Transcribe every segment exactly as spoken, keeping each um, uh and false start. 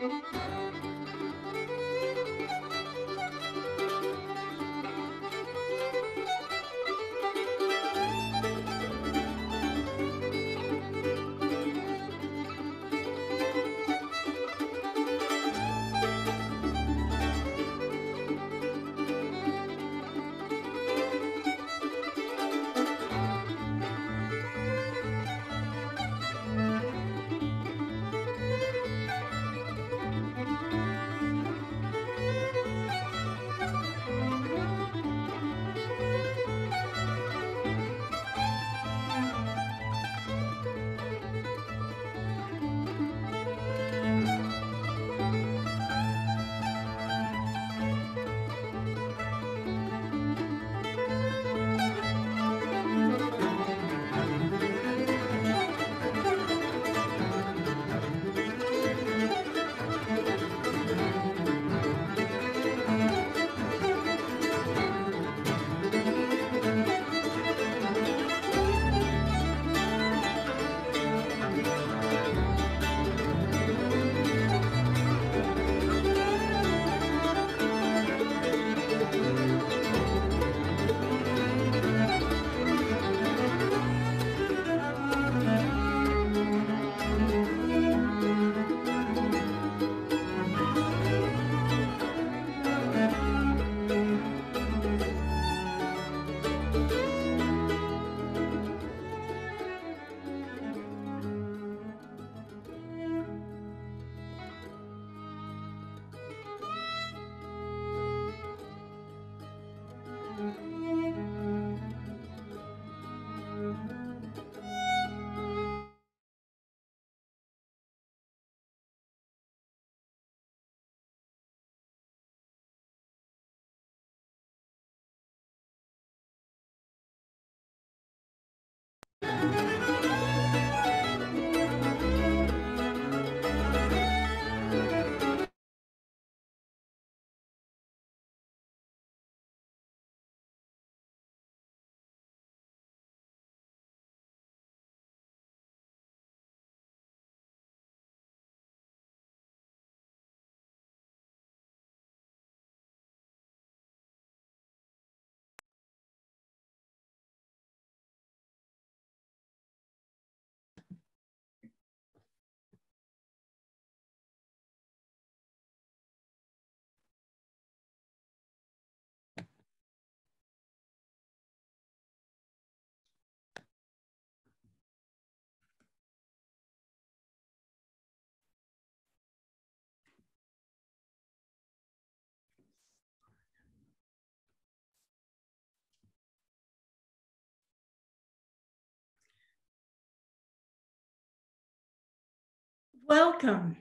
Welcome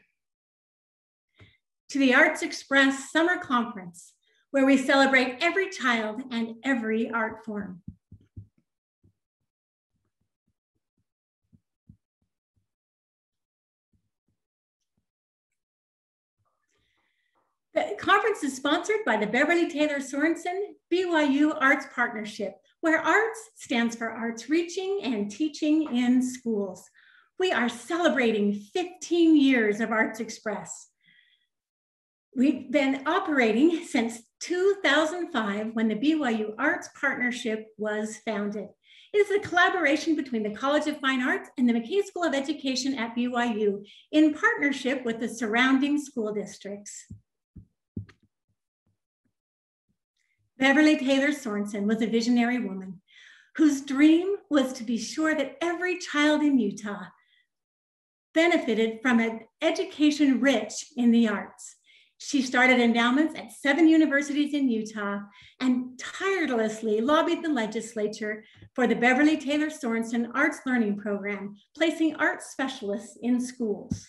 to the Arts Express Summer Conference, where we celebrate every child and every art form. The conference is sponsored by the Beverly Taylor Sorensen B Y U Arts Partnership, where arts stands for Arts Reaching and Teaching in Schools. We are celebrating fifteen years of Arts Express. We've been operating since two thousand five, when the B Y U Arts Partnership was founded. It is a collaboration between the College of Fine Arts and the McKay School of Education at B Y U in partnership with the surrounding school districts. Beverly Taylor Sorensen was a visionary woman whose dream was to be sure that every child in Utah benefited from an education rich in the arts. She started endowments at seven universities in Utah and tirelessly lobbied the legislature for the Beverly Taylor Sorensen Arts Learning Program, placing arts specialists in schools.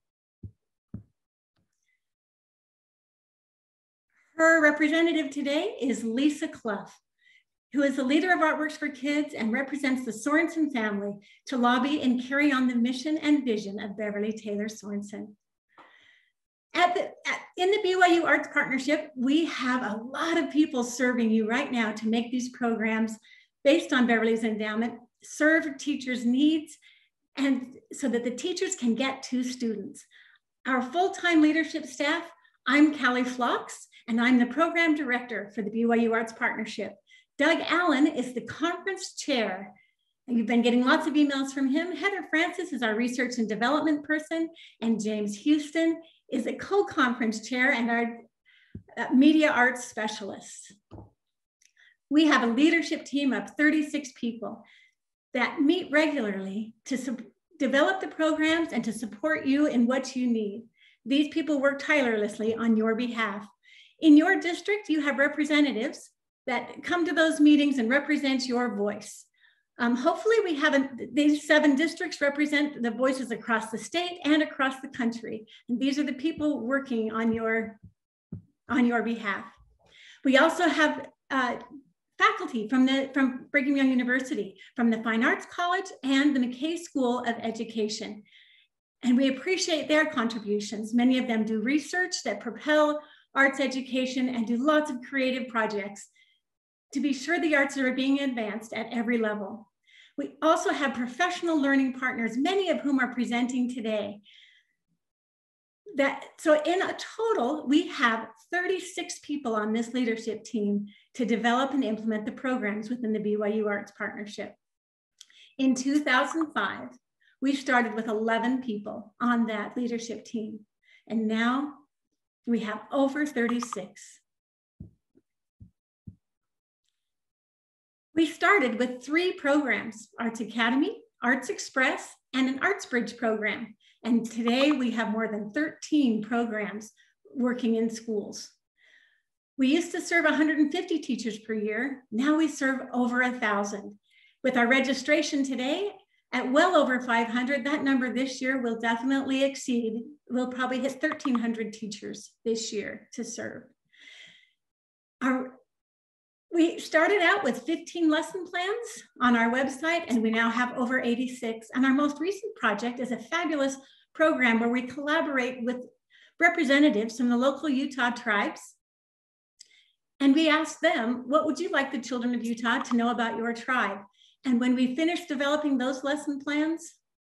Her representative today is Lisa Clough, who is the leader of Artworks for Kids and represents the Sorensen family to lobby and carry on the mission and vision of Beverly Taylor Sorensen. At the, at, in the B Y U Arts Partnership, we have a lot of people serving you right now to make these programs based on Beverly's endowment serve teachers' needs, and so that the teachers can get to students. Our full-time leadership staff, I'm Callie Phlox, and I'm the program director for the B Y U Arts Partnership. Doug Allen is the conference chair. You've been getting lots of emails from him. Heather Francis is our research and development person, and James Houston is a co-conference chair and our uh, media arts specialist. We have a leadership team of thirty-six people that meet regularly to develop the programs and to support you in what you need. These people work tirelessly on your behalf. In your district, you have representatives that come to those meetings and represent your voice. Um, hopefully we have, these seven districts represent the voices across the state and across the country. And these are the people working on your, on your behalf. We also have uh, faculty from, the, from Brigham Young University, from the Fine Arts College and the McKay School of Education. And we appreciate their contributions. Many of them do research that propel arts education and do lots of creative projects to be sure the arts are being advanced at every level. We also have professional learning partners, many of whom are presenting today. That, so in a total, we have thirty-six people on this leadership team to develop and implement the programs within the B Y U Arts Partnership. In two thousand five, we started with eleven people on that leadership team, and now we have over thirty-six. We started with three programs, Arts Academy, Arts Express, and an Arts Bridge program. And today we have more than thirteen programs working in schools. We used to serve one hundred fifty teachers per year. Now we serve over a thousand. With our registration today at well over five hundred, that number this year will definitely exceed. We'll probably hit thirteen hundred teachers this year to serve. Our We started out with fifteen lesson plans on our website, and we now have over eighty-six. And our most recent project is a fabulous program where we collaborate with representatives from the local Utah tribes. And we ask them, what would you like the children of Utah to know about your tribe? And when we finish developing those lesson plans,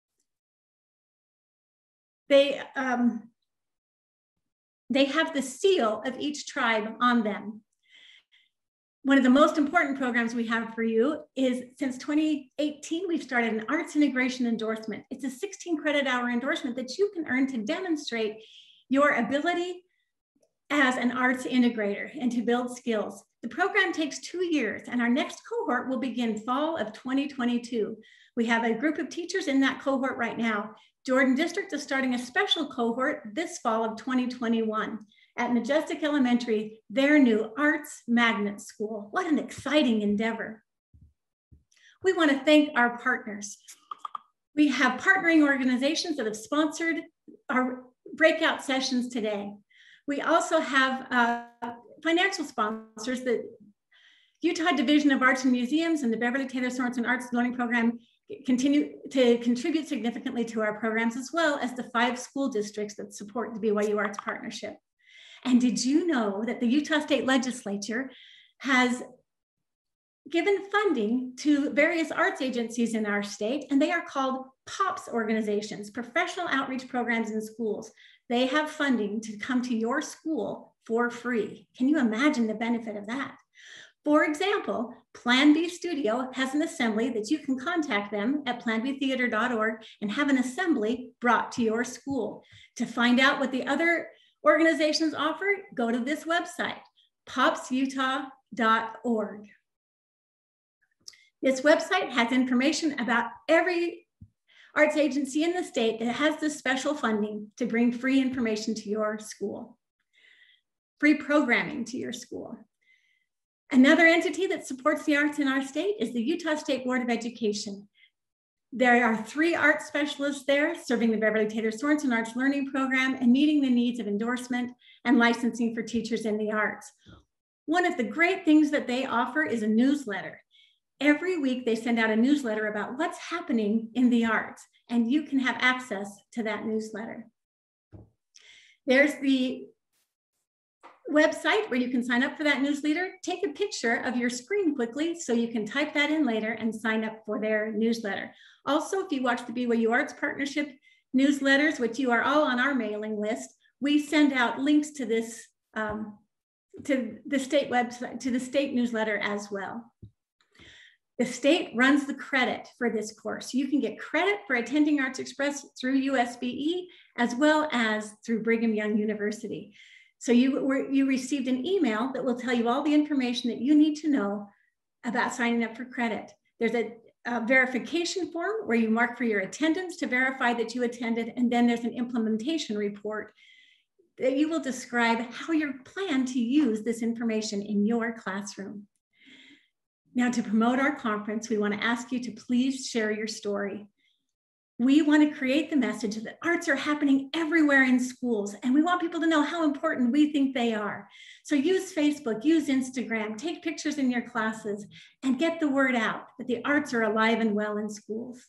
they, um, they have the seal of each tribe on them. One of the most important programs we have for you is, since twenty eighteen, we've started an arts integration endorsement. It's a sixteen credit hour endorsement that you can earn to demonstrate your ability as an arts integrator and to build skills. The program takes two years, and our next cohort will begin fall of twenty twenty-two. We have a group of teachers in that cohort right now. Jordan District is starting a special cohort this fall of twenty twenty-one. At Majestic Elementary, their new Arts Magnet School. What an exciting endeavor. We want to thank our partners. We have partnering organizations that have sponsored our breakout sessions today. We also have uh, financial sponsors. The Utah Division of Arts and Museums and the Beverly Taylor Sorensen Arts Learning Program continue to contribute significantly to our programs, as well as the five school districts that support the B Y U Arts Partnership. And did you know that the Utah State Legislature has given funding to various arts agencies in our state, and they are called POPS organizations, Professional Outreach Programs in Schools. They have funding to come to your school for free. Can you imagine the benefit of that? For example, Plan B Studio has an assembly that you can contact them at plan b theater dot org and have an assembly brought to your school. To find out what the other organizations offer, go to this website, pops utah dot org. This website has information about every arts agency in the state that has this special funding to bring free information to your school, free programming to your school. Another entity that supports the arts in our state is the Utah State Board of Education. There are three art specialists there serving the Beverly Taylor Sorensen Arts Learning Program and meeting the needs of endorsement and licensing for teachers in the arts. One of the great things that they offer is a newsletter. Every week they send out a newsletter about what's happening in the arts, and you can have access to that newsletter. There's the website where you can sign up for that newsletter. Take a picture of your screen quickly so you can type that in later and sign up for their newsletter. Also, if you watch the B Y U Arts Partnership newsletters, which you are all on our mailing list, we send out links to this, um, to the state website, to the state newsletter as well. The state runs the credit for this course. You can get credit for attending Arts Express through U S B E as well as through Brigham Young University. So you, were, you received an email that will tell you all the information that you need to know about signing up for credit. There's a, a verification form where you mark for your attendance to verify that you attended, and then there's an implementation report that you will describe how you plan to use this information in your classroom. Now, to promote our conference, we want to ask you to please share your story. We want to create the message that arts are happening everywhere in schools, and we want people to know how important we think they are. So use Facebook, use Instagram, take pictures in your classes, and get the word out that the arts are alive and well in schools.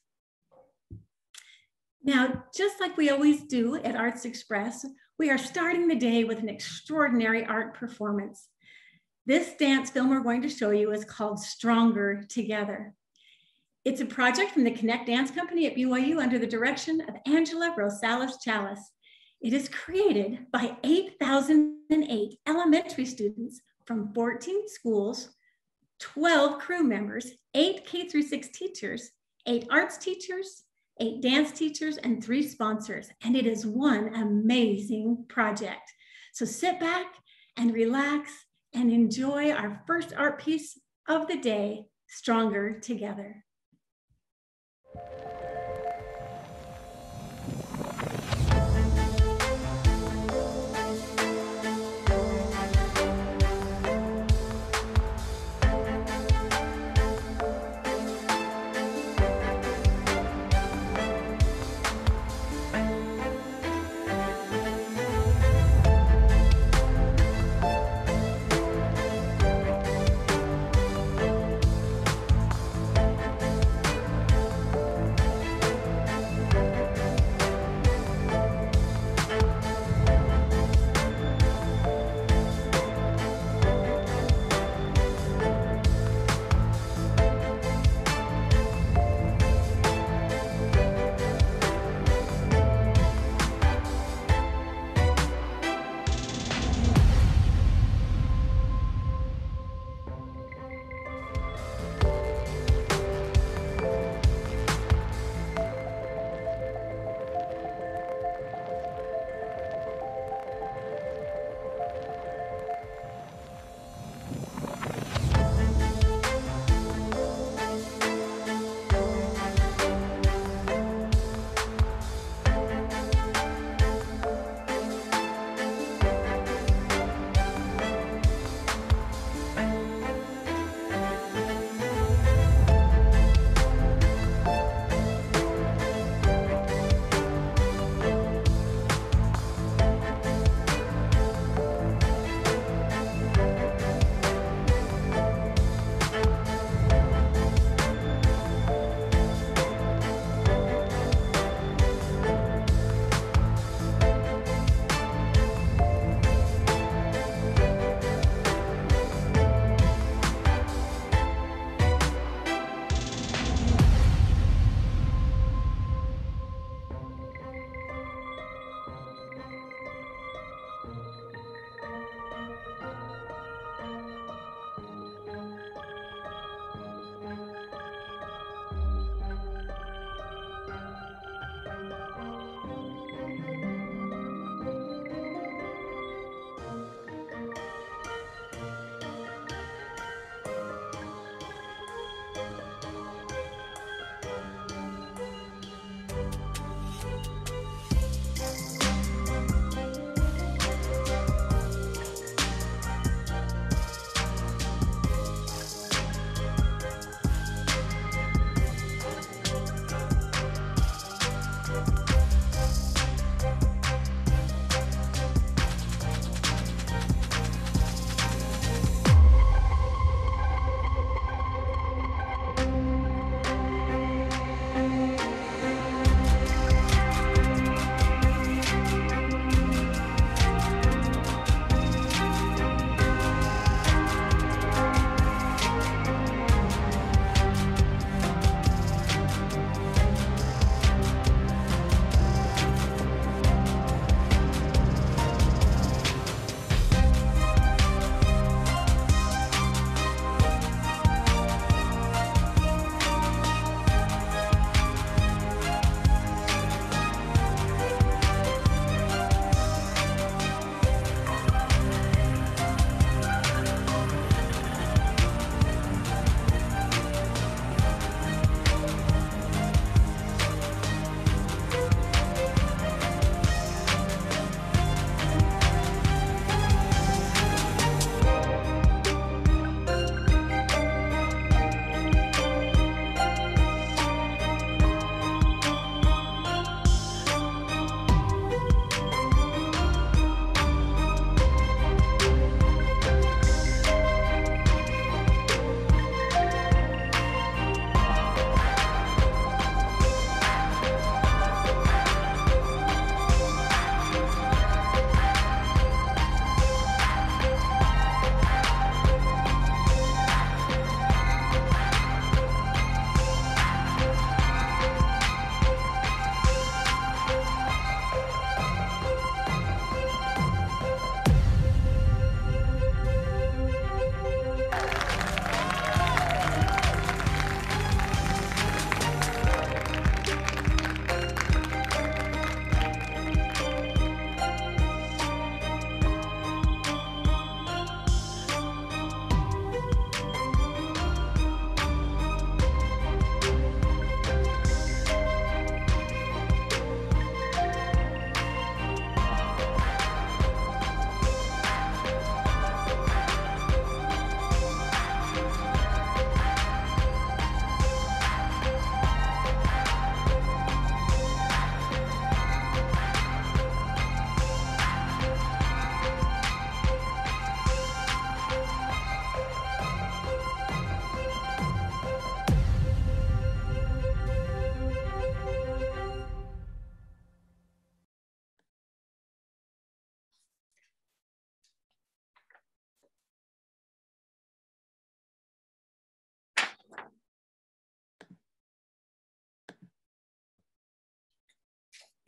Now, just like we always do at Arts Express, we are starting the day with an extraordinary art performance. This dance film we're going to show you is called Stronger Together. It's a project from the Connect Dance Company at B Y U under the direction of Angela Rosales Chalice. It is created by eight thousand eight elementary students from fourteen schools, twelve crew members, eight K through six teachers, eight arts teachers, eight dance teachers, and three sponsors. And it is one amazing project. So sit back and relax and enjoy our first art piece of the day, Stronger Together.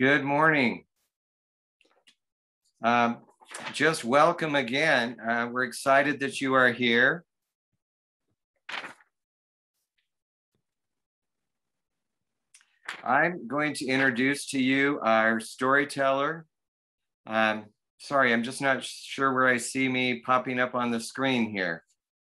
Good morning. Um, just welcome again. Uh, we're excited that you are here. I'm going to introduce to you our storyteller. Um, sorry, I'm just not sure where I see me popping up on the screen here.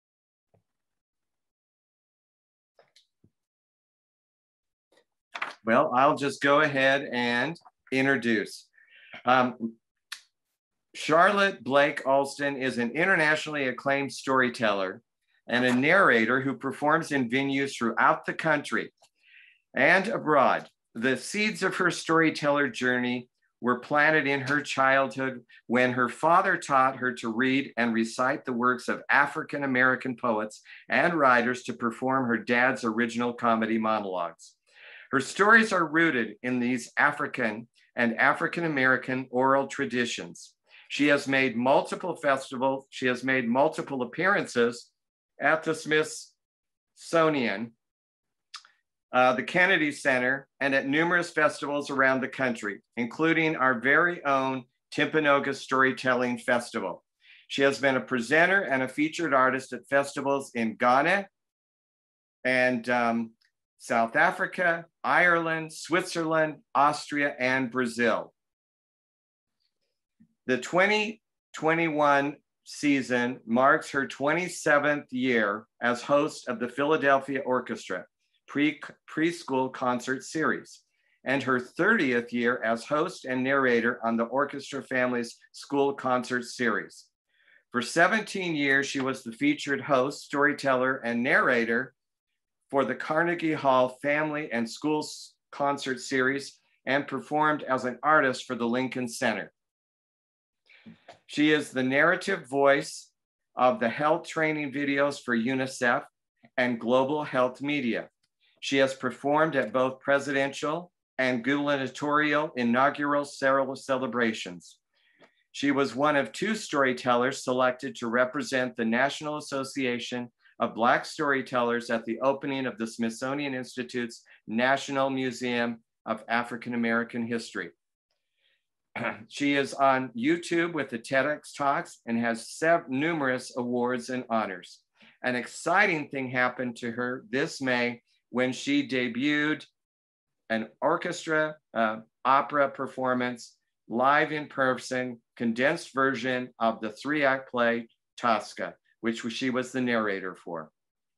Well, I'll just go ahead and introduce. Um, Charlotte Blake Alston is an internationally acclaimed storyteller and a narrator who performs in venues throughout the country and abroad. The seeds of her storyteller journey were planted in her childhood when her father taught her to read and recite the works of African-American poets and writers to perform her dad's original comedy monologues. Her stories are rooted in these African and African-American oral traditions. She has made multiple festivals. She has made multiple appearances at the Smithsonian, uh, the Kennedy Center, and at numerous festivals around the country, including our very own Timpanogos Storytelling Festival. She has been a presenter and a featured artist at festivals in Ghana and um, South Africa, Ireland, Switzerland, Austria, and Brazil. The twenty twenty-one season marks her twenty-seventh year as host of the Philadelphia Orchestra pre preschool concert series, and her thirtieth year as host and narrator on the Orchestra Family's school concert series. For seventeen years, she was the featured host, storyteller, and narrator for the Carnegie Hall Family and Schools Concert Series and performed as an artist for the Lincoln Center. She is the narrative voice of the health training videos for UNICEF and Global Health Media. She has performed at both presidential and gubernatorial inaugural celebrations. She was one of two storytellers selected to represent the National Association of Black Storytellers at the opening of the Smithsonian Institute's National Museum of African American History. She is on YouTube with the TEDx Talks and has numerous awards and honors. An exciting thing happened to her this May when she debuted an orchestra uh, opera performance, live in person, condensed version of the three-act play Tosca, which she was the narrator for.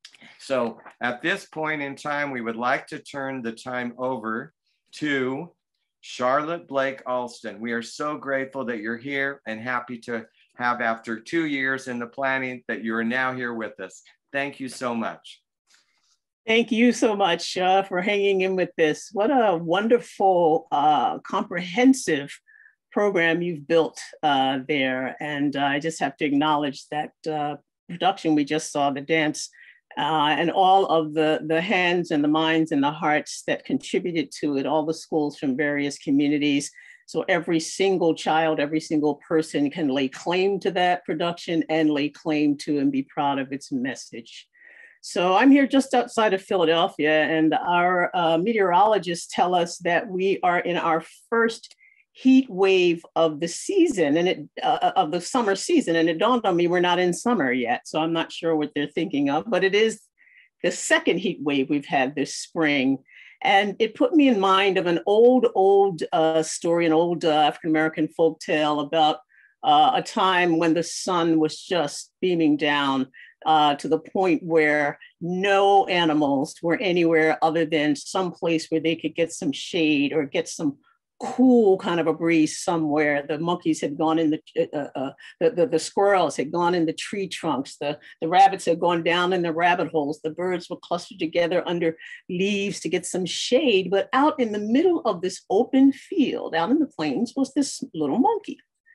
So at this point in time, we would like to turn the time over to Charlotte Blake Alston. We are so grateful that you're here and happy to have, after two years in the planning, that you are now here with us. Thank you so much. Thank you so much uh, for hanging in with this. What a wonderful, uh, comprehensive program you've built uh, there. And uh, I just have to acknowledge that uh, production we just saw, the dance, Uh, and all of the, the hands and the minds and the hearts that contributed to it, all the schools from various communities. So every single child, every single person can lay claim to that production and lay claim to and be proud of its message. So I'm here just outside of Philadelphia, and our uh, meteorologists tell us that we are in our first heat wave of the season and it uh, of the summer season. And it dawned on me we're not in summer yet. So I'm not sure what they're thinking of, but it is the second heat wave we've had this spring. And it put me in mind of an old, old uh, story, an old uh, African-American folk tale about uh, a time when the sun was just beaming down uh, to the point where no animals were anywhere other than some place where they could get some shade or get some cool kind of a breeze somewhere. The monkeys had gone in the, uh, uh, the, the, the squirrels had gone in the tree trunks. The, the rabbits had gone down in the rabbit holes. The birds were clustered together under leaves to get some shade. But out in the middle of this open field, out in the plains, was this little monkey.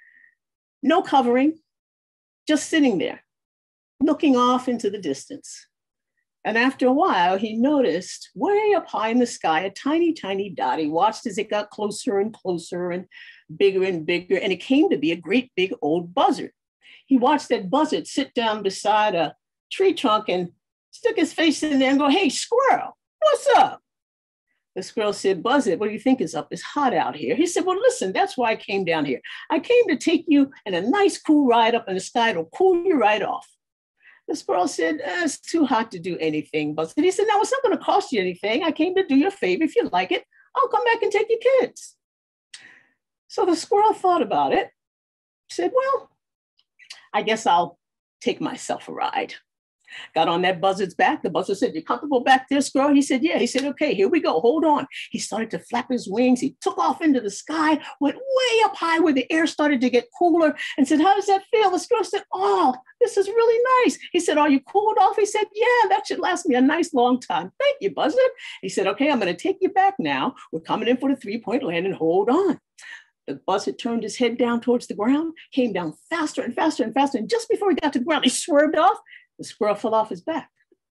No covering, just sitting there, looking off into the distance. And after a while, he noticed way up high in the sky, a tiny, tiny dot. He watched as it got closer and closer and bigger and bigger. And it came to be a great big old buzzard. He watched that buzzard sit down beside a tree trunk and stick his face in there and go, "Hey, squirrel, what's up?" The squirrel said, Buzzard, what do you think is up? It's hot out here. He said, well, listen, that's why I came down here. I came to take you in a nice cool ride up in the sky. It'll cool you right off. The squirrel said, eh, it's too hot to do anything, Buzzard. He said, no, it's not going to cost you anything. I came to do you a favor. If you like it, I'll come back and take your kids. So the squirrel thought about it, said, well, I guess I'll take myself a ride. Got on that buzzard's back. The buzzard said, you comfortable back there, squirrel? He said, yeah. He said, okay, here we go. Hold on. He started to flap his wings. He took off into the sky, went way up high where the air started to get cooler and said, how does that feel? The squirrel said, oh, this is really nice. He said, are you cooled off? He said, yeah, that should last me a nice long time. Thank you, buzzard. He said, okay, I'm going to take you back now. We're coming in for the three-point landing. Hold on. The buzzard turned his head down towards the ground, came down faster and faster and faster. And just before he got to the ground, he swerved off. The squirrel fell off his back.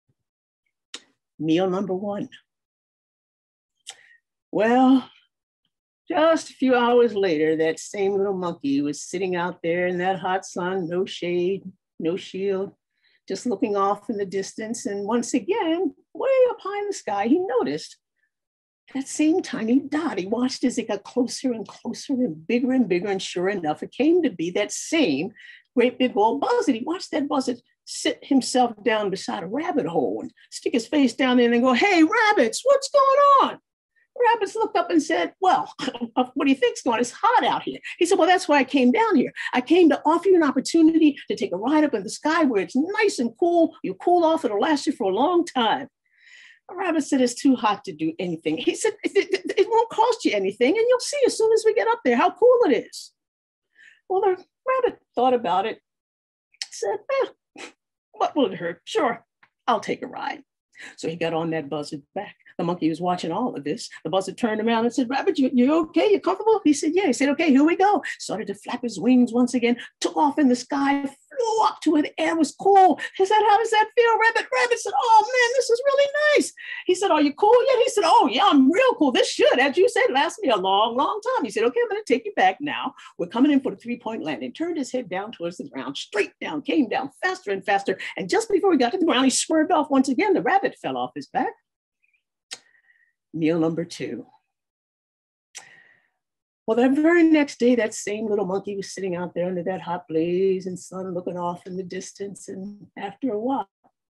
Meal number one. Well, just a few hours later, that same little monkey was sitting out there in that hot sun, no shade, no shield, just looking off in the distance. And once again, way up high in the sky, he noticed that same tiny dot. He watched as it got closer and closer and bigger and bigger. And sure enough, it came to be that same great big old buzzard. He watched that buzzard sit himself down beside a rabbit hole and stick his face down there and go, hey, rabbits, what's going on? Rabbits looked up and said, well, what do you think's going on? It's hot out here. He said, well, that's why I came down here. I came to offer you an opportunity to take a ride up in the sky where it's nice and cool. You cool off, it'll last you for a long time. The rabbit said, it's too hot to do anything. He said, it, it, it won't cost you anything, and you'll see as soon as we get up there how cool it is. Well, the rabbit thought about it, said, eh, what will it hurt? Sure, I'll take a ride. So he got on that buzzard's back. The monkey was watching all of this. The buzzard turned around and said, Rabbit, you, you okay? You comfortable? He said, yeah. He said, okay, here we go. Started to flap his wings once again, took off in the sky, flew up to where the air was cool. He said, how does that feel, Rabbit? Rabbit said, oh man, this is really nice. He said, are you cool yet? He said, oh yeah, I'm real cool. This should, as you said, last me a long, long time. He said, okay, I'm going to take you back now. We're coming in for the three-point landing. Turned his head down towards the ground, straight down, came down faster and faster. And just before he got to the ground, he swerved off once again. The rabbit fell off his back. Meal number two. Well, that very next day, that same little monkey was sitting out there under that hot blaze and sun looking off in the distance. And after a while,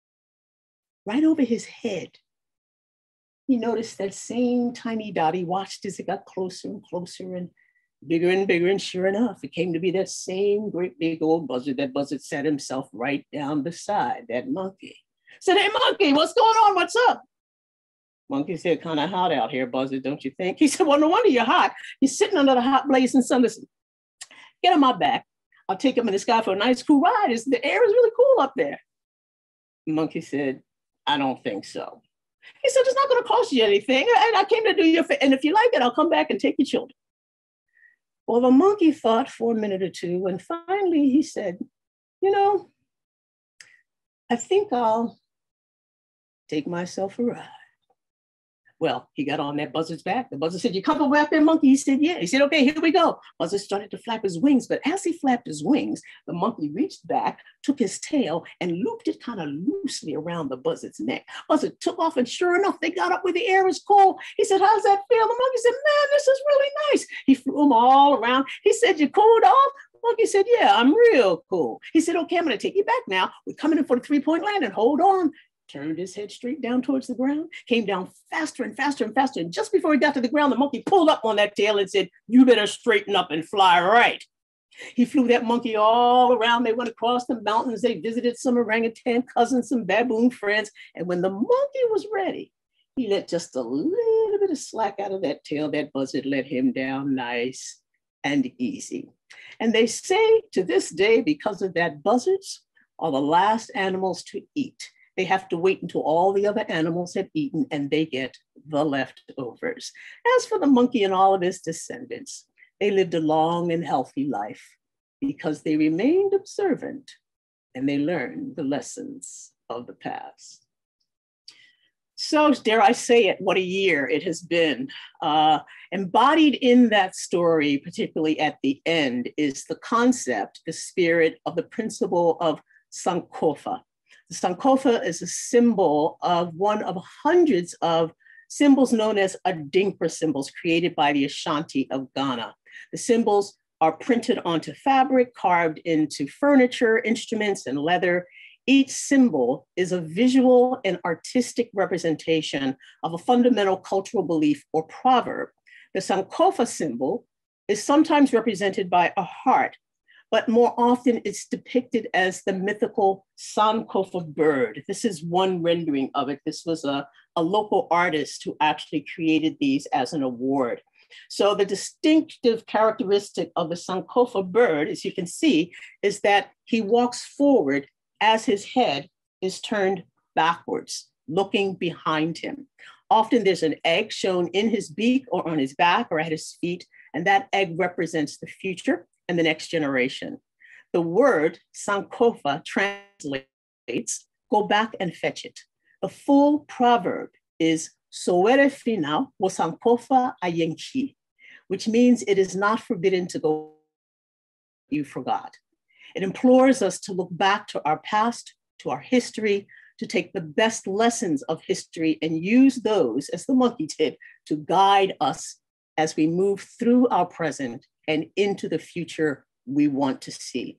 right over his head, he noticed that same tiny dot. He watched as it got closer and closer and bigger and bigger. And sure enough, it came to be that same great big old buzzard. That buzzard sat himself right down beside that monkey. Said, hey, monkey, what's going on? What's up? Monkey said, kind of hot out here, buzzard, don't you think? He said, well, no wonder you're hot. You're sitting under the hot blazing sun. Listen, get on my back. I'll take him in the sky for a nice cool ride. It's, the air is really cool up there. Monkey said, I don't think so. He said, it's not going to cost you anything. I, I came to do your favor. And if you like it, I'll come back and take your children. Well, the monkey thought for a minute or two. And finally he said, you know, I think I'll take myself a ride. Well, he got on that buzzard's back. The buzzard said, you comfortable back there, monkey? He said, yeah. He said, okay, here we go. Buzzard started to flap his wings, but as he flapped his wings, the monkey reached back, took his tail, and looped it kind of loosely around the buzzard's neck. Buzzard took off, and sure enough, they got up where the air was cool. He said, how's that feel? The monkey said, man, this is really nice. He flew them all around. He said, you cooled off? Monkey said, yeah, I'm real cool. He said, okay, I'm going to take you back now. We're coming in for the three-point landing. Hold on. Turned his head straight down towards the ground, came down faster and faster and faster. And just before he got to the ground, the monkey pulled up on that tail and said, you better straighten up and fly right. He flew that monkey all around. They went across the mountains. They visited some orangutan cousins, some baboon friends. And when the monkey was ready, he let just a little bit of slack out of that tail. That buzzard let him down nice and easy. And they say to this day, because of that, buzzards are the last animals to eat. They have to wait until all the other animals have eaten and they get the leftovers. As for the monkey and all of his descendants, they lived a long and healthy life because they remained observant and they learned the lessons of the past. So dare I say it, what a year it has been. Uh, embodied in that story, particularly at the end, is the concept, the spirit of the principle of Sankofa. The Sankofa is a symbol of one of hundreds of symbols known as Adinkra symbols created by the Ashanti of Ghana. The symbols are printed onto fabric, carved into furniture, instruments, and leather. Each symbol is a visual and artistic representation of a fundamental cultural belief or proverb. The Sankofa symbol is sometimes represented by a heart, but more often it's depicted as the mythical Sankofa bird. This is one rendering of it. This was a, a local artist who actually created these as an award. So the distinctive characteristic of the Sankofa bird, as you can see, is that he walks forward as his head is turned backwards, looking behind him. Often there's an egg shown in his beak or on his back or at his feet, and that egg represents the future and the next generation. The word Sankofa translates, go back and fetch it. The full proverb is Sowere fina wo Sankofa ayenki, which means it is not forbidden to go you forgot. It implores us to look back to our past, to our history, to take the best lessons of history and use those, as the monkey did, to guide us as we move through our present and into the future we want to see.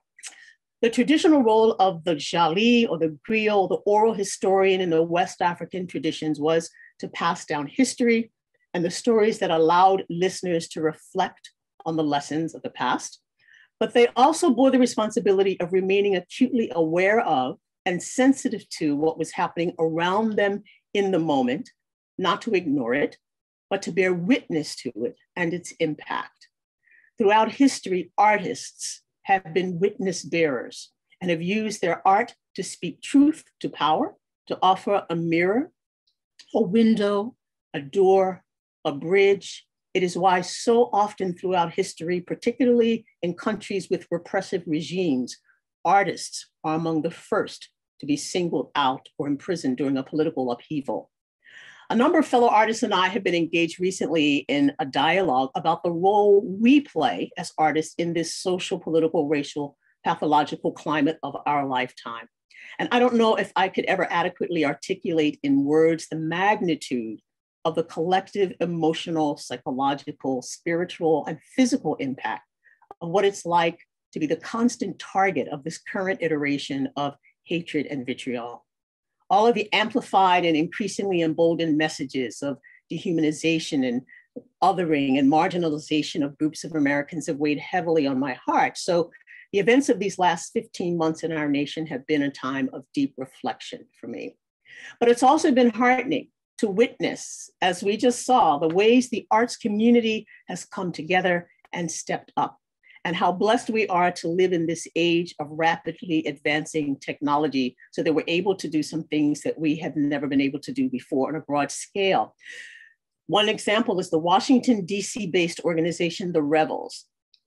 The traditional role of the Jali or the griot, the oral historian in the West African traditions, was to pass down history and the stories that allowed listeners to reflect on the lessons of the past. But they also bore the responsibility of remaining acutely aware of and sensitive to what was happening around them in the moment, not to ignore it, but to bear witness to it and its impact. Throughout history, artists have been witness bearers and have used their art to speak truth to power, to offer a mirror, a window, a door, a bridge. It is why so often throughout history, particularly in countries with repressive regimes, artists are among the first to be singled out or imprisoned during a political upheaval. A number of fellow artists and I have been engaged recently in a dialogue about the role we play as artists in this social, political, racial, pathological climate of our lifetime. And I don't know if I could ever adequately articulate in words the magnitude of the collective emotional, psychological, spiritual, and physical impact of what it's like to be the constant target of this current iteration of hatred and vitriol. All of the amplified and increasingly emboldened messages of dehumanization and othering and marginalization of groups of Americans have weighed heavily on my heart. So the events of these last fifteen months in our nation have been a time of deep reflection for me. But it's also been heartening to witness, as we just saw, the ways the arts community has come together and stepped up, and how blessed we are to live in this age of rapidly advancing technology so that we're able to do some things that we have never been able to do before on a broad scale. One example is the Washington, D C-based organization, The Rebels,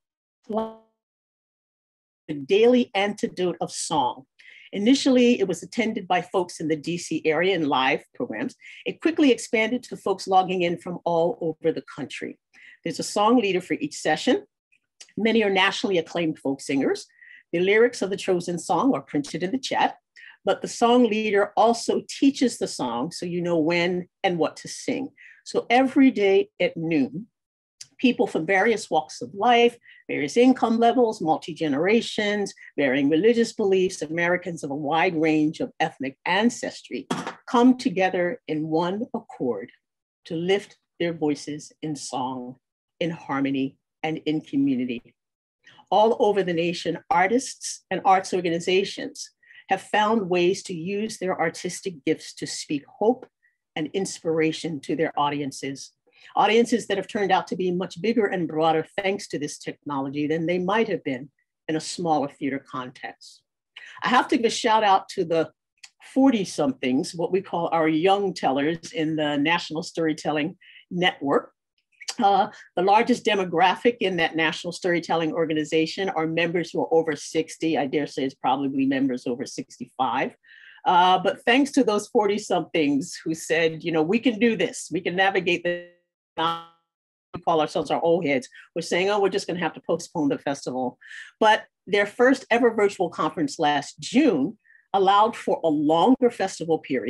the daily antidote of song. Initially, it was attended by folks in the D C area in live programs. It quickly expanded to folks logging in from all over the country. There's a song leader for each session. Many are nationally acclaimed folk singers. The lyrics of the chosen song are printed in the chat, but the song leader also teaches the song so you know when and what to sing. So every day at noon, people from various walks of life, various income levels, multi-generations, varying religious beliefs, Americans of a wide range of ethnic ancestry come together in one accord to lift their voices in song, in harmony, and in community. All over the nation, artists and arts organizations have found ways to use their artistic gifts to speak hope and inspiration to their audiences. Audiences that have turned out to be much bigger and broader thanks to this technology than they might have been in a smaller theater context. I have to give a shout out to the forty somethings, what we call our young tellers in the National Storytelling Network. Uh, the largest demographic in that National Storytelling Organization are members who are over sixty. I dare say it's probably members over sixty-five. Uh, but thanks to those forty somethings who said, you know, we can do this, we can navigate this. We call ourselves our old heads. We're saying, oh, we're just going to have to postpone the festival. But their first ever virtual conference last June allowed for a longer festival period,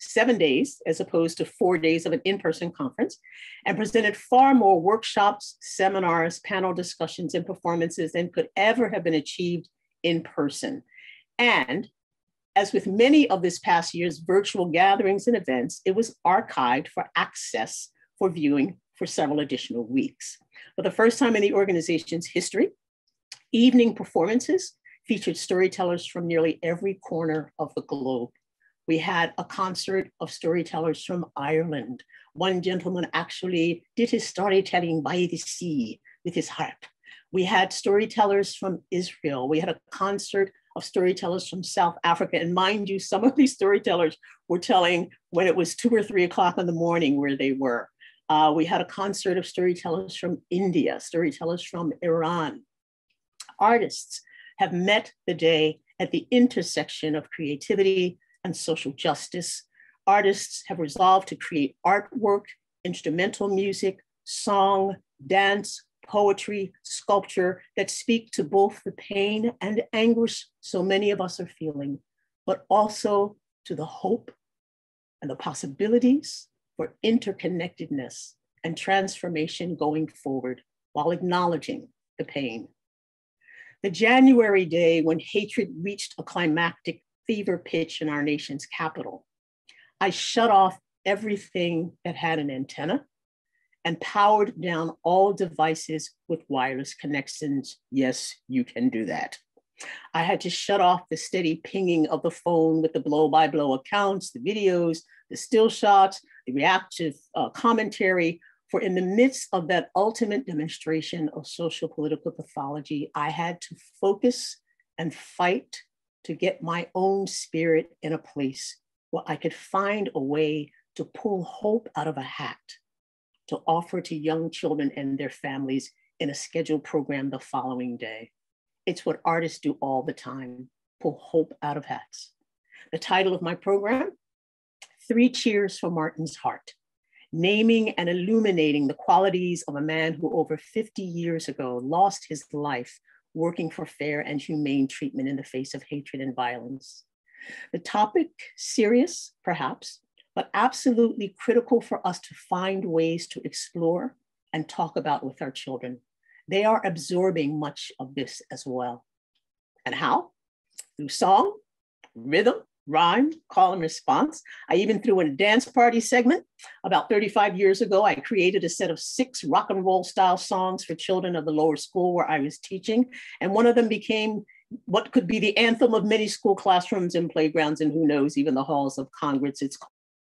seven days as opposed to four days of an in-person conference, and presented far more workshops, seminars, panel discussions, and performances than could ever have been achieved in person. And as with many of this past year's virtual gatherings and events, it was archived for access for viewing for several additional weeks. For the first time in the organization's history, evening performances featured storytellers from nearly every corner of the globe. We had a concert of storytellers from Ireland. One gentleman actually did his storytelling by the sea with his harp. We had storytellers from Israel. We had a concert of storytellers from South Africa. And mind you, some of these storytellers were telling when it was two or three o'clock in the morning where they were. Uh, we had a concert of storytellers from India, storytellers from Iran. Artists have met the day at the intersection of creativity and social justice. Artists have resolved to create artwork, instrumental music, song, dance, poetry, sculpture that speak to both the pain and anguish so many of us are feeling, but also to the hope and the possibilities for interconnectedness and transformation going forward while acknowledging the pain. The January day when hatred reached a climactic fever pitch in our nation's capital, I shut off everything that had an antenna and powered down all devices with wireless connections. Yes, you can do that. I had to shut off the steady pinging of the phone with the blow-by-blow accounts, the videos, the still shots, the reactive uh, commentary, for in the midst of that ultimate demonstration of social political pathology, I had to focus and fight to get my own spirit in a place where I could find a way to pull hope out of a hat, to offer to young children and their families in a scheduled program the following day. It's what artists do all the time, pull hope out of hats. The title of my program, Three Cheers for Martin's Heart, naming and illuminating the qualities of a man who over fifty years ago lost his life working for fair and humane treatment in the face of hatred and violence. The topic, serious, perhaps, but absolutely critical for us to find ways to explore and talk about with our children. They are absorbing much of this as well. And how? Through song, rhythm, rhyme, call and response. I even threw in a dance party segment. About thirty-five years ago, I created a set of six rock and roll style songs for children of the lower school where I was teaching. And one of them became what could be the anthem of many school classrooms and playgrounds, and who knows, even the halls of Congress. It's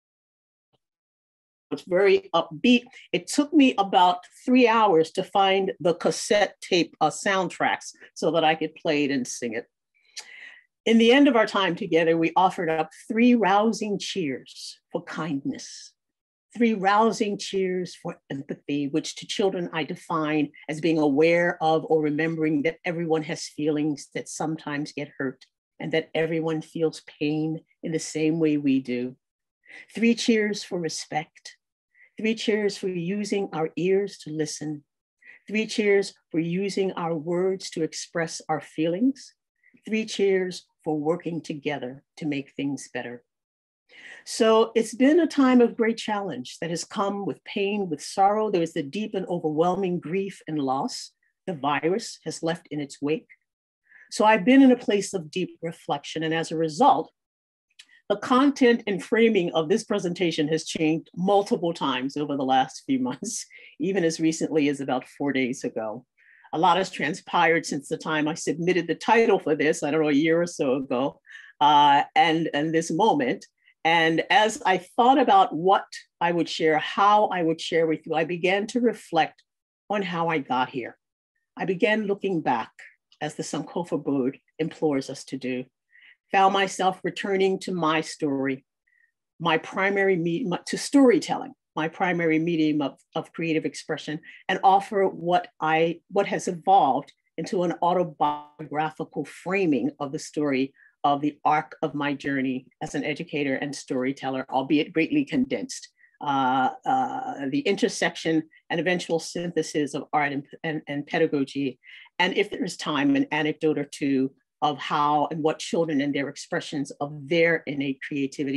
It's very upbeat. It took me about three hours to find the cassette tape uh, soundtracks so that I could play it and sing it. In the end of our time together, we offered up three rousing cheers for kindness, three rousing cheers for empathy, which to children I define as being aware of or remembering that everyone has feelings that sometimes get hurt and that everyone feels pain in the same way we do. Three cheers for respect. Three cheers for using our ears to listen. Three cheers for using our words to express our feelings. Three cheers for working together to make things better. So it's been a time of great challenge that has come with pain, with sorrow. There is the deep and overwhelming grief and loss the virus has left in its wake. So I've been in a place of deep reflection, and as a result, the content and framing of this presentation has changed multiple times over the last few months, even as recently as about four days ago. A lot has transpired since the time I submitted the title for this, I don't know, a year or so ago, uh, and, and this moment. And as I thought about what I would share, how I would share with you, I began to reflect on how I got here. I began looking back, as the Sankofa Bird implores us to do. Found myself returning to my story, my primary medium, to storytelling, my primary medium of, of creative expression, and offer what I what has evolved into an autobiographical framing of the story of the arc of my journey as an educator and storyteller, albeit greatly condensed. Uh, uh, the intersection and eventual synthesis of art and, and, and pedagogy, and if there's time, an anecdote or two of how and what children and their expressions of their innate creativity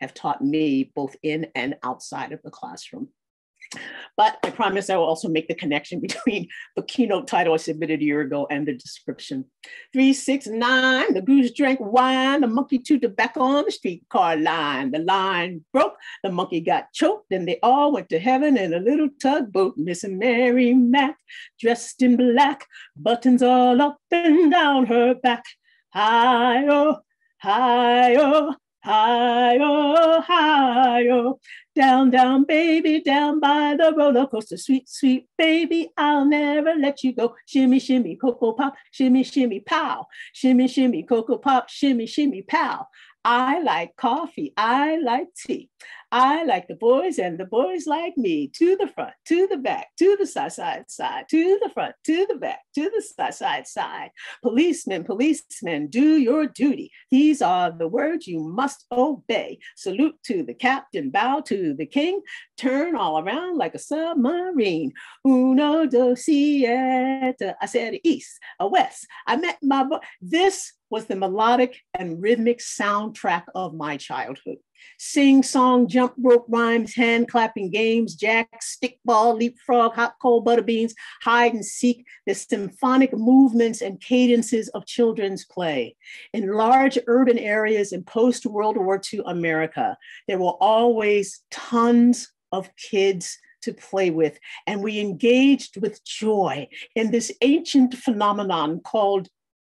have taught me both in and outside of the classroom. But I promise I will also make the connection between the keynote title I submitted a year ago and the description. Three, six, nine, the goose drank wine, the monkey chewed tobacco on the streetcar line. The line broke, the monkey got choked, and they all went to heaven in a little tugboat. Miss Mary Mac, dressed in black, buttons all up and down her back. Hi-oh, hi-oh, hi-oh, hi-oh. Down, down, baby, down by the roller coaster. Sweet, sweet baby, I'll never let you go. Shimmy, shimmy, cocoa pop, shimmy, shimmy, pow. Shimmy, shimmy, cocoa pop, shimmy, shimmy, pow. I like coffee, I like tea. I like the boys and the boys like me. To the front, to the back, to the side, side, side, to the front, to the back, to the side, side, side. Policemen, policemen, do your duty. These are the words you must obey. Salute to the captain, bow to the king, turn all around like a submarine. Uno, dos, siete. I said east, a west. I met my boy. This was the melodic and rhythmic soundtrack of my childhood. Sing, song, jump rope rhymes, hand clapping games, jack, stickball, leapfrog, hot cold butter beans, hide and seek, the symphonic movements and cadences of children's play. In large urban areas in post-World War Two America, there were always tons of kids to play with, and we engaged with joy in this ancient phenomenon called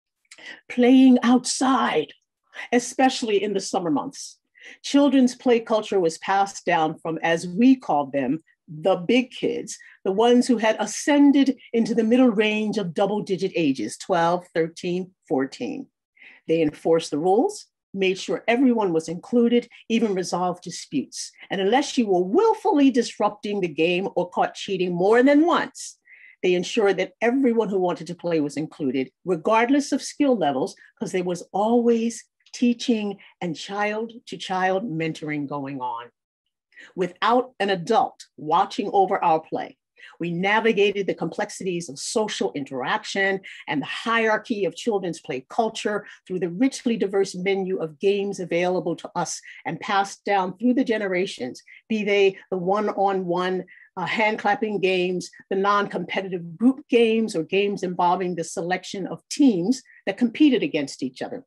playing outside, especially in the summer months. Children's play culture was passed down from, as we called them, the big kids, the ones who had ascended into the middle range of double-digit ages, twelve, thirteen, fourteen. They enforced the rules, made sure everyone was included, even resolved disputes. And unless you were willfully disrupting the game or caught cheating more than once, they ensured that everyone who wanted to play was included, regardless of skill levels, because there was always teaching and child-to-child mentoring going on. Without an adult watching over our play, we navigated the complexities of social interaction and the hierarchy of children's play culture through the richly diverse menu of games available to us and passed down through the generations, be they the one-on-one uh, hand-clapping games, the non-competitive group games, or games involving the selection of teams that competed against each other.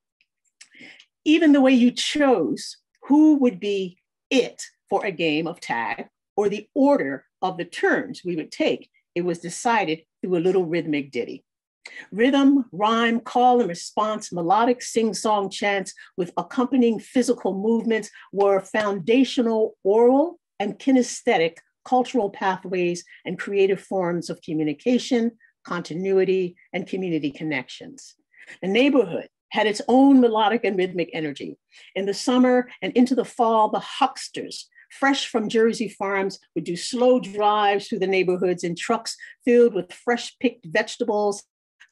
Even the way you chose who would be it for a game of tag or the order of the turns we would take, it was decided through a little rhythmic ditty. Rhythm, rhyme, call and response, melodic sing-song chants with accompanying physical movements were foundational oral and kinesthetic cultural pathways and creative forms of communication, continuity, and community connections. The neighborhood had its own melodic and rhythmic energy. In the summer and into the fall, the hucksters, fresh from Jersey farms, would do slow drives through the neighborhoods in trucks filled with fresh picked vegetables,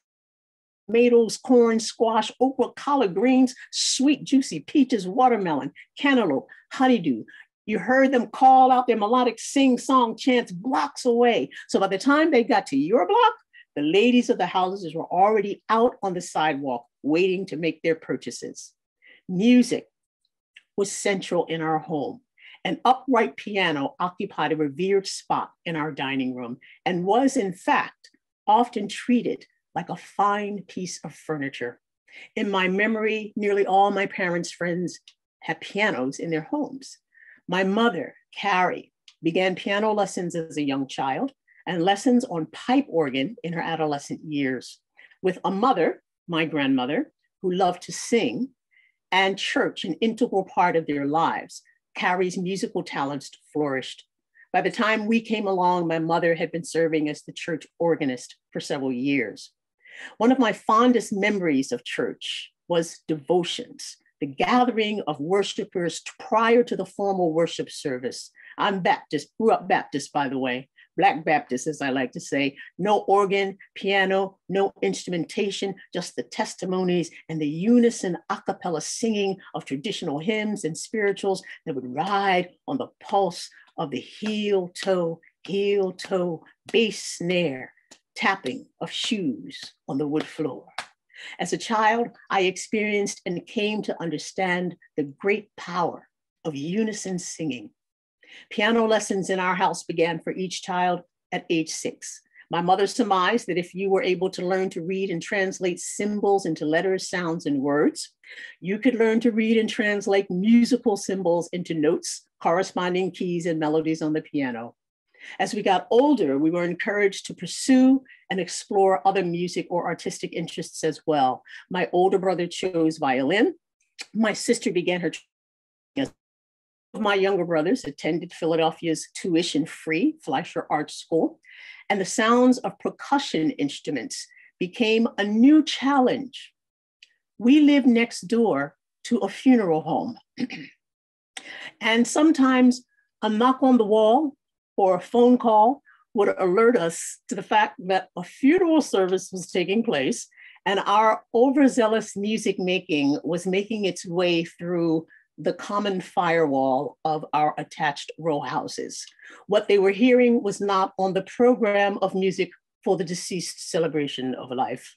tomatoes, corn, squash, okra, collard greens, sweet, juicy peaches, watermelon, cantaloupe, honeydew. You heard them call out their melodic sing-song chants blocks away. So by the time they got to your block, the ladies of the houses were already out on the sidewalk waiting to make their purchases. Music was central in our home. An upright piano occupied a revered spot in our dining room and was, in fact, often treated like a fine piece of furniture. In my memory, nearly all my parents' friends had pianos in their homes. My mother, Carrie, began piano lessons as a young child and lessons on pipe organ in her adolescent years, with a mother, my grandmother, who loved to sing, and church an integral part of their lives. Carrie's musical talents flourished. By the time we came along, my mother had been serving as the church organist for several years. One of my fondest memories of church was devotions, the gathering of worshipers prior to the formal worship service. I'm Baptist, grew up Baptist, by the way. Black Baptist, as I like to say. No organ, piano, no instrumentation, just the testimonies and the unison a cappella singing of traditional hymns and spirituals that would ride on the pulse of the heel toe, heel toe, bass snare, tapping of shoes on the wood floor. As a child, I experienced and came to understand the great power of unison singing. Piano lessons in our house began for each child at age six. My mother surmised that if you were able to learn to read and translate symbols into letters, sounds, and words, you could learn to read and translate musical symbols into notes, corresponding keys, and melodies on the piano. As we got older, we were encouraged to pursue and explore other music or artistic interests as well. My older brother chose violin. My sister began her training. My younger brothers attended Philadelphia's tuition-free Fleischer Art School, and the sounds of percussion instruments became a new challenge. We lived next door to a funeral home. And sometimes a knock on the wall or a phone call would alert us to the fact that a funeral service was taking place and our overzealous music making was making its way through the common firewall of our attached row houses. What they were hearing was not on the program of music for the deceased celebration of life.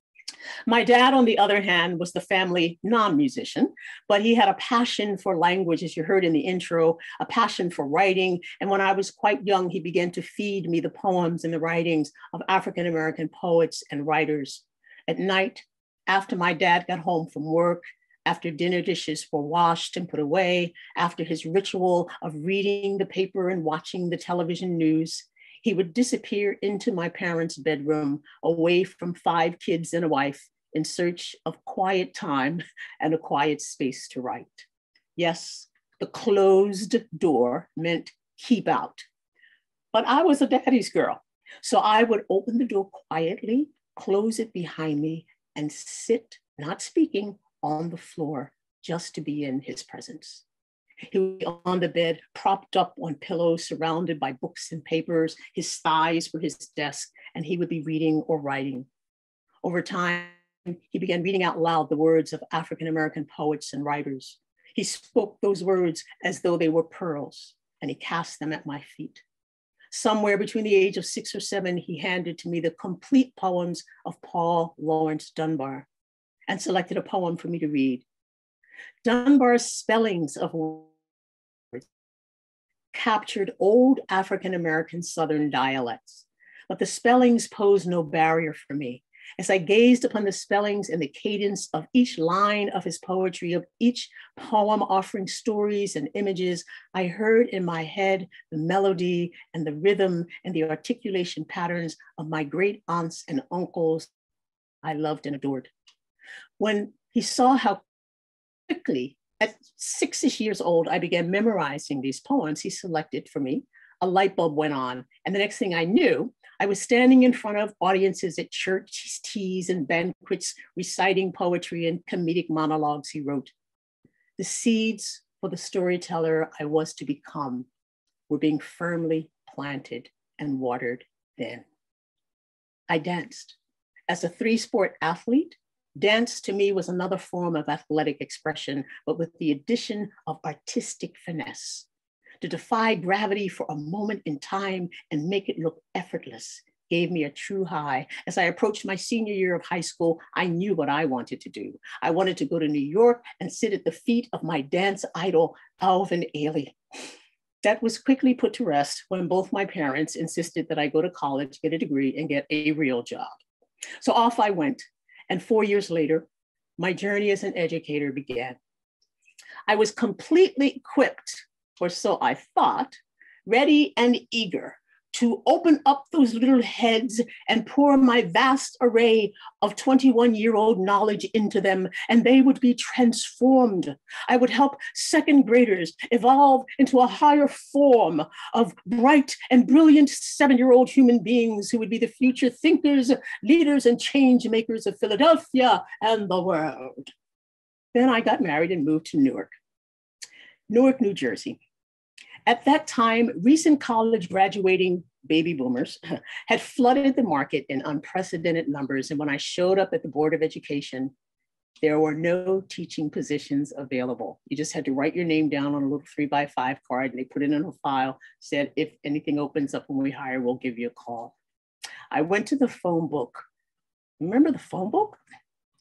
My dad, on the other hand, was the family non-musician, but he had a passion for language, as you heard in the intro, a passion for writing. And when I was quite young, he began to feed me the poems and the writings of African-American poets and writers. At night, after my dad got home from work, after dinner dishes were washed and put away, after his ritual of reading the paper and watching the television news, he would disappear into my parents' bedroom, away from five kids and a wife, in search of quiet time and a quiet space to write. Yes, the closed door meant keep out. But I was a daddy's girl, so I would open the door quietly, close it behind me, and sit, not speaking, on the floor just to be in his presence. He would be on the bed, propped up on pillows, surrounded by books and papers. His thighs were his desk, and he would be reading or writing. Over time, he began reading out loud the words of African-American poets and writers. He spoke those words as though they were pearls, and he cast them at my feet. Somewhere between the age of six or seven, he handed to me the complete poems of Paul Laurence Dunbar and selected a poem for me to read. Dunbar's spellings of words captured old African-American Southern dialects, but the spellings posed no barrier for me. As I gazed upon the spellings and the cadence of each line of his poetry, of each poem offering stories and images, I heard in my head the melody and the rhythm and the articulation patterns of my great aunts and uncles I loved and adored. When he saw how quickly, at six-ish years old, I began memorizing these poems he selected for me, a light bulb went on. And the next thing I knew, I was standing in front of audiences at church teas and banquets, reciting poetry and comedic monologues he wrote. The seeds for the storyteller I was to become were being firmly planted and watered then. I danced. As a three-sport athlete, dance to me was another form of athletic expression, but with the addition of artistic finesse. To defy gravity for a moment in time and make it look effortless gave me a true high. As I approached my senior year of high school, I knew what I wanted to do. I wanted to go to New York and sit at the feet of my dance idol, Alvin Ailey. That was quickly put to rest when both my parents insisted that I go to college, get a degree, and get a real job. So off I went. And four years later, my journey as an educator began. I was completely equipped, or so I thought, ready and eager to open up those little heads and pour my vast array of twenty-one-year-old knowledge into them, and they would be transformed. I would help second graders evolve into a higher form of bright and brilliant seven-year-old human beings who would be the future thinkers, leaders, and change makers of Philadelphia and the world. Then I got married and moved to Newark, Newark, New Jersey. At that time, recent college graduating baby boomers had flooded the market in unprecedented numbers. And when I showed up at the Board of Education, there were no teaching positions available. You just had to write your name down on a little three by five card, and they put it in a file, said, if anything opens up when we hire, we'll give you a call. I went to the phone book. Remember the phone book?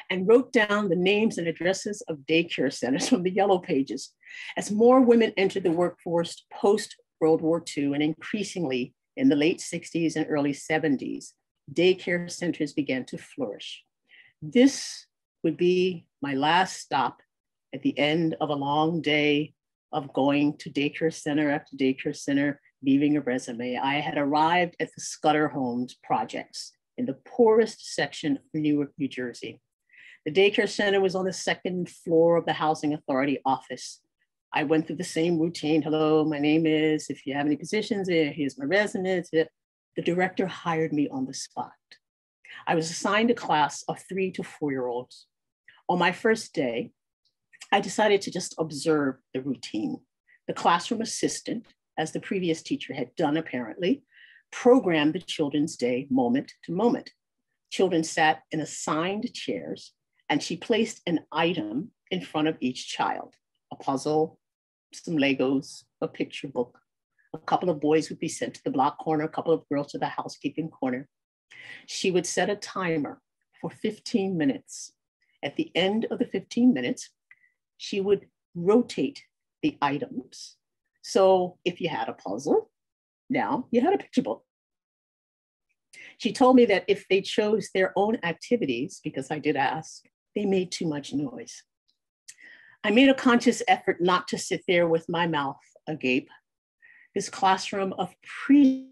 and wrote down the names and addresses of daycare centers from the yellow pages. As more women entered the workforce post-World War Two and increasingly in the late sixties and early seventies, daycare centers began to flourish. This would be my last stop at the end of a long day of going to daycare center after daycare center, leaving a resume. I had arrived at the Scudder Homes projects in the poorest section of Newark, New Jersey. The daycare center was on the second floor of the Housing Authority office. I went through the same routine. Hello, my name is, if you have any positions, here's my resume. The director hired me on the spot. I was assigned a class of three to four-year-olds. On my first day, I decided to just observe the routine. The classroom assistant, as the previous teacher had done apparently, programmed the children's day moment to moment. Children sat in assigned chairs, and she placed an item in front of each child, a puzzle, some Legos, a picture book. A couple of boys would be sent to the block corner, a couple of girls to the housekeeping corner. She would set a timer for fifteen minutes. At the end of the fifteen minutes, she would rotate the items. So if you had a puzzle, now you had a picture book. She told me that if they chose their own activities, because I did ask, they made too much noise. I made a conscious effort not to sit there with my mouth agape. This classroom of pre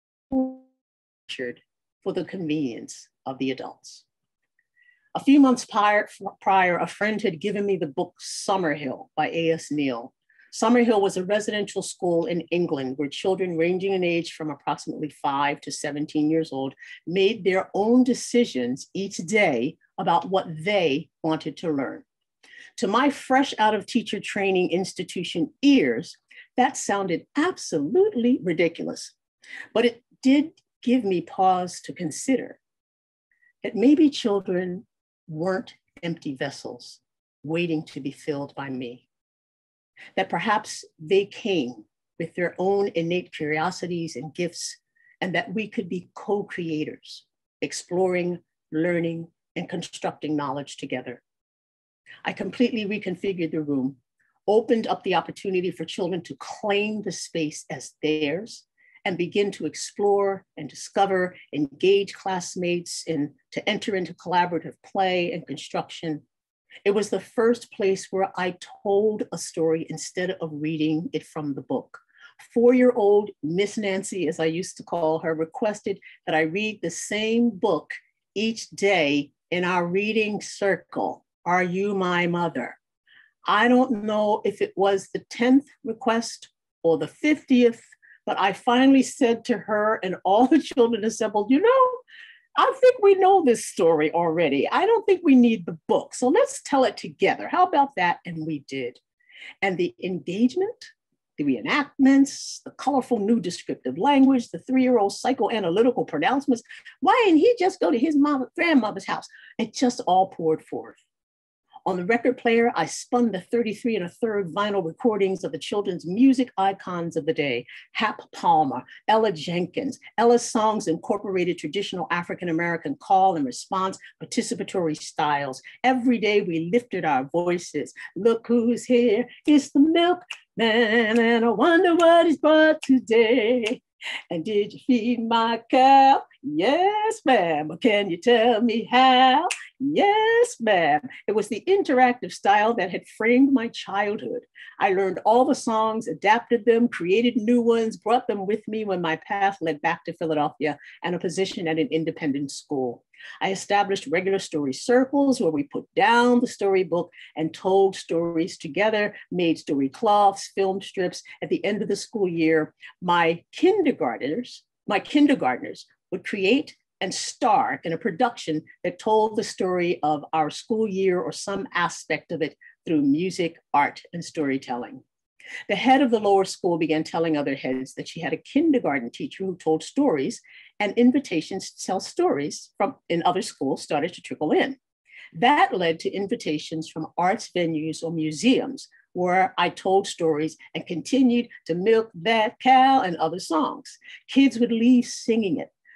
for the convenience of the adults. A few months prior, prior, a friend had given me the book Summerhill by A S Neal. Summerhill was a residential school in England where children ranging in age from approximately five to seventeen years old made their own decisions each day about what they wanted to learn. To my fresh out of teacher training institution ears, that sounded absolutely ridiculous, but it did give me pause to consider that maybe children weren't empty vessels waiting to be filled by me, that perhaps they came with their own innate curiosities and gifts, and that we could be co-creators, exploring, learning, and constructing knowledge together. I completely reconfigured the room, opened up the opportunity for children to claim the space as theirs and begin to explore and discover, engage classmates in, to enter into collaborative play and construction. It was the first place where I told a story instead of reading it from the book. Four-year-old Miss Nancy, as I used to call her, requested that I read the same book each day in our reading circle, Are You My Mother? I don't know if it was the tenth request or the fiftieth, but I finally said to her and all the children assembled, you know, I think we know this story already. I don't think we need the book. So let's tell it together. How about that? And we did. And the engagement, the reenactments, the colorful new descriptive language, the three-year-old psychoanalytical pronouncements. Why didn't he just go to his mom, grandmother's house? It just all poured forth. On the record player, I spun the thirty-three and a third vinyl recordings of the children's music icons of the day. Hap Palmer, Ella Jenkins. Ella's songs incorporated traditional African-American call and response participatory styles. Every day we lifted our voices. Look who's here, it's the milkman, and I wonder what he's brought today. And did you feed my cow? Yes, ma'am. Can you tell me how? Yes, ma'am. It was the interactive style that had framed my childhood. I learned all the songs, adapted them, created new ones, brought them with me when my path led back to Philadelphia and a position at an independent school. I established regular story circles where we put down the storybook and told stories together, made story cloths, film strips. At the end of the school year, my kindergartners, my kindergartners would create and star in a production that told the story of our school year or some aspect of it through music, art, and storytelling. The head of the lower school began telling other heads that she had a kindergarten teacher who told stories, and invitations to tell stories from in other schools started to trickle in. That led to invitations from arts venues or museums where I told stories and continued to milk that cow and other songs. Kids would leave singing it.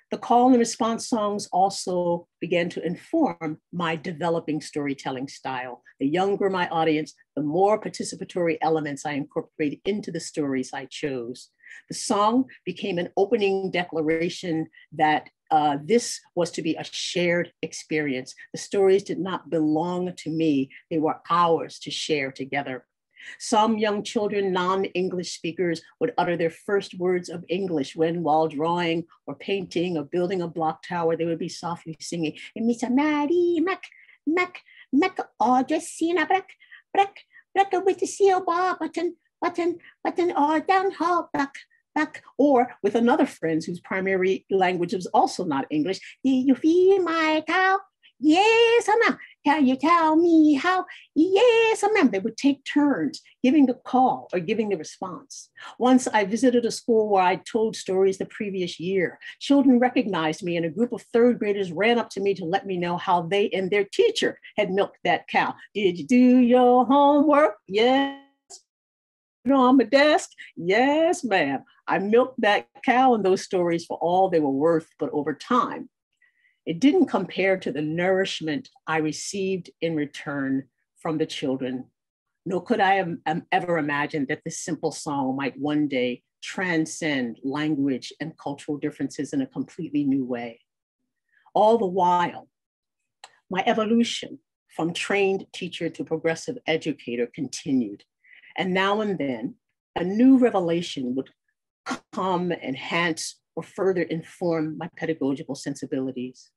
The call and response songs also began to inform my developing storytelling style. The younger my audience, the more participatory elements I incorporated into the stories I chose. The song became an opening declaration that uh, this was to be a shared experience. The stories did not belong to me, they were ours to share together. Some young children, non-English speakers, would utter their first words of English when, while drawing or painting or building a block tower, they would be softly singing, Misa Mary, Mac, Mac, Mac, Audressina, Breck, Breck, Breck, with the seal bar button, button, button, or down hall, back, back, or with another friend whose primary language was also not English, do you feel my cow? Yes, ma'am. Can you tell me how? Yes, ma'am. They would take turns giving the call or giving the response. Once I visited a school where I told stories the previous year. Children recognized me and a group of third graders ran up to me to let me know how they and their teacher had milked that cow. Did you do your homework? Yes. On my desk? Yes, ma'am. I milked that cow and those stories for all they were worth, but over time, it didn't compare to the nourishment I received in return from the children. Nor could I have um, ever imagined that this simple song might one day transcend language and cultural differences in a completely new way. All the while, my evolution from trained teacher to progressive educator continued. And now and then, a new revelation would come, enhance, or further inform my pedagogical sensibilities.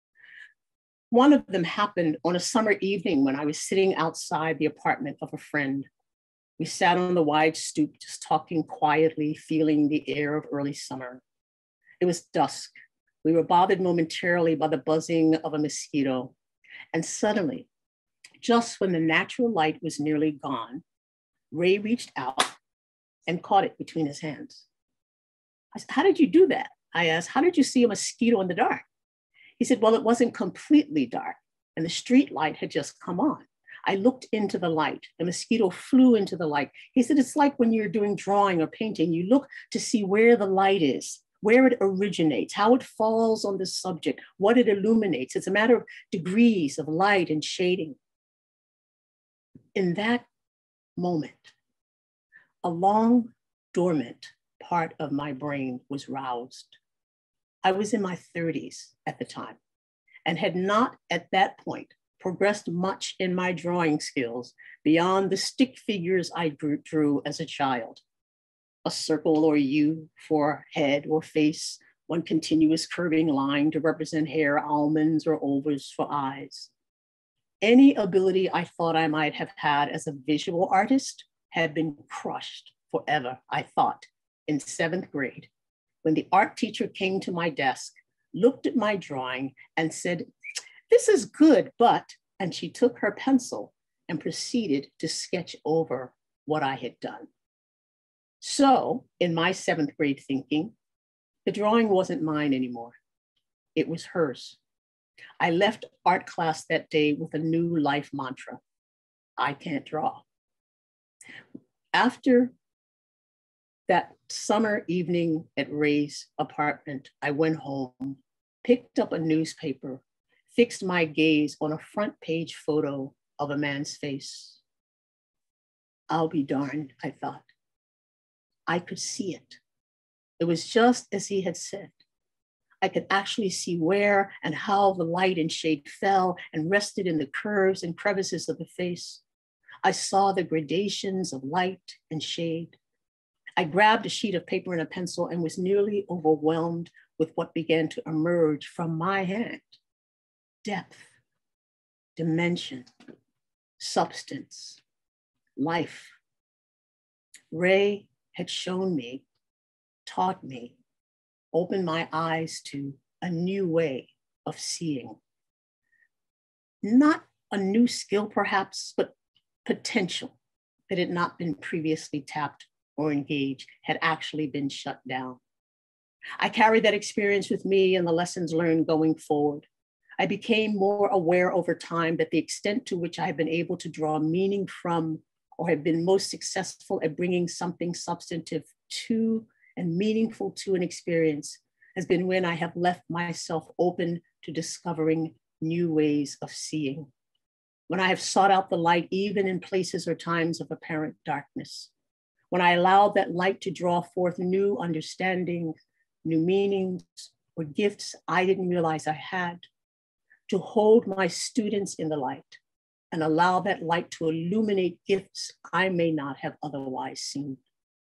One of them happened on a summer evening when I was sitting outside the apartment of a friend. We sat on the wide stoop, just talking quietly, feeling the air of early summer. It was dusk. We were bothered momentarily by the buzzing of a mosquito. And suddenly, just when the natural light was nearly gone, Ray reached out and caught it between his hands. I said, how did you do that? I asked, how did you see a mosquito in the dark? He said, well, it wasn't completely dark and the street light had just come on. I looked into the light. The mosquito flew into the light. He said, it's like when you're doing drawing or painting, you look to see where the light is, where it originates, how it falls on the subject, what it illuminates. It's a matter of degrees of light and shading. In that moment, a long dormant part of my brain was roused. I was in my thirties at the time and had not at that point progressed much in my drawing skills beyond the stick figures I drew, drew as a child. A circle or U for head or face, one continuous curving line to represent hair, almonds, or ovals for eyes. Any ability I thought I might have had as a visual artist had been crushed forever, I thought, in seventh grade, when the art teacher came to my desk, looked at my drawing and said, this is good, but, and she took her pencil and proceeded to sketch over what I had done. So in my seventh grade thinking, the drawing wasn't mine anymore. It was hers. I left art class that day with a new life mantra. I can't draw. After that summer evening at Ray's apartment, I went home, picked up a newspaper, fixed my gaze on a front page photo of a man's face. I'll be darned, I thought. I could see it. It was just as he had said. I could actually see where and how the light and shade fell and rested in the curves and crevices of the face. I saw the gradations of light and shade. I grabbed a sheet of paper and a pencil and was nearly overwhelmed with what began to emerge from my hand. Depth, dimension, substance, life. Ray had shown me, taught me, opened my eyes to a new way of seeing. Not a new skill perhaps, but potential that had not been previously tapped or engaged, had actually been shut down. I carried that experience with me and the lessons learned going forward. I became more aware over time that the extent to which I have been able to draw meaning from or have been most successful at bringing something substantive to and meaningful to an experience has been when I have left myself open to discovering new ways of seeing. When I have sought out the light, even in places or times of apparent darkness. When I allowed that light to draw forth new understandings, new meanings, or gifts I didn't realize I had. To hold my students in the light and allow that light to illuminate gifts I may not have otherwise seen.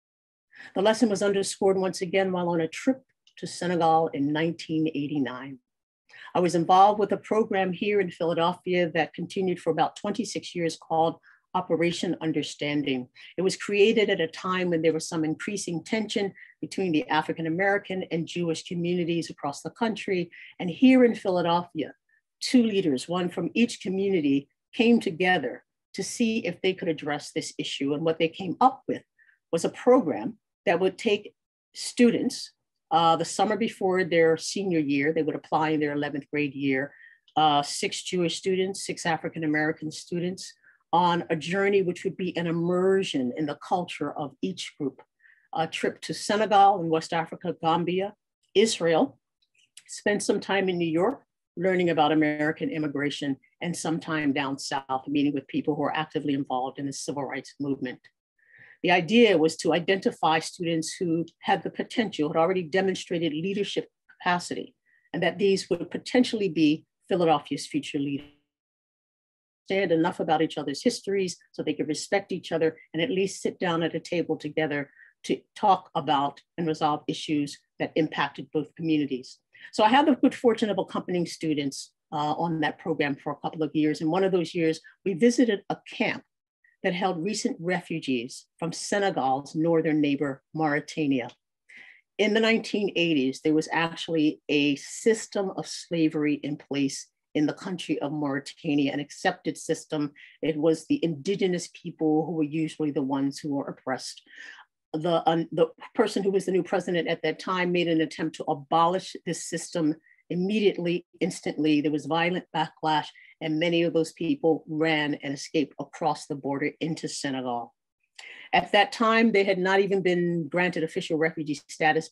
The lesson was underscored once again while on a trip to Senegal in nineteen eighty-nine. I was involved with a program here in Philadelphia that continued for about twenty-six years called Operation Understanding. It was created at a time when there was some increasing tension between the African American and Jewish communities across the country. And here in Philadelphia, two leaders, one from each community, came together to see if they could address this issue. And what they came up with was a program that would take students uh, the summer before their senior year, they would apply in their eleventh grade year, uh, six Jewish students, six African American students, on a journey which would be an immersion in the culture of each group. A trip to Senegal in West Africa, Gambia, Israel, spent some time in New York, learning about American immigration, and some time down south, meeting with people who are actively involved in the civil rights movement. The idea was to identify students who had the potential, had already demonstrated leadership capacity, and that these would potentially be Philadelphia's future leaders. Understand enough about each other's histories so they could respect each other and at least sit down at a table together to talk about and resolve issues that impacted both communities. So I had the good fortune of accompanying students uh, on that program for a couple of years. And one of those years, we visited a camp that held recent refugees from Senegal's northern neighbor, Mauritania. In the nineteen eighties, there was actually a system of slavery in place in the country of Mauritania, an accepted system. It was the indigenous people who were usually the ones who were oppressed. The, um, the person who was the new president at that time made an attempt to abolish this system immediately, instantly. There was violent backlash, and many of those people ran and escaped across the border into Senegal. At that time, they had not even been granted official refugee status,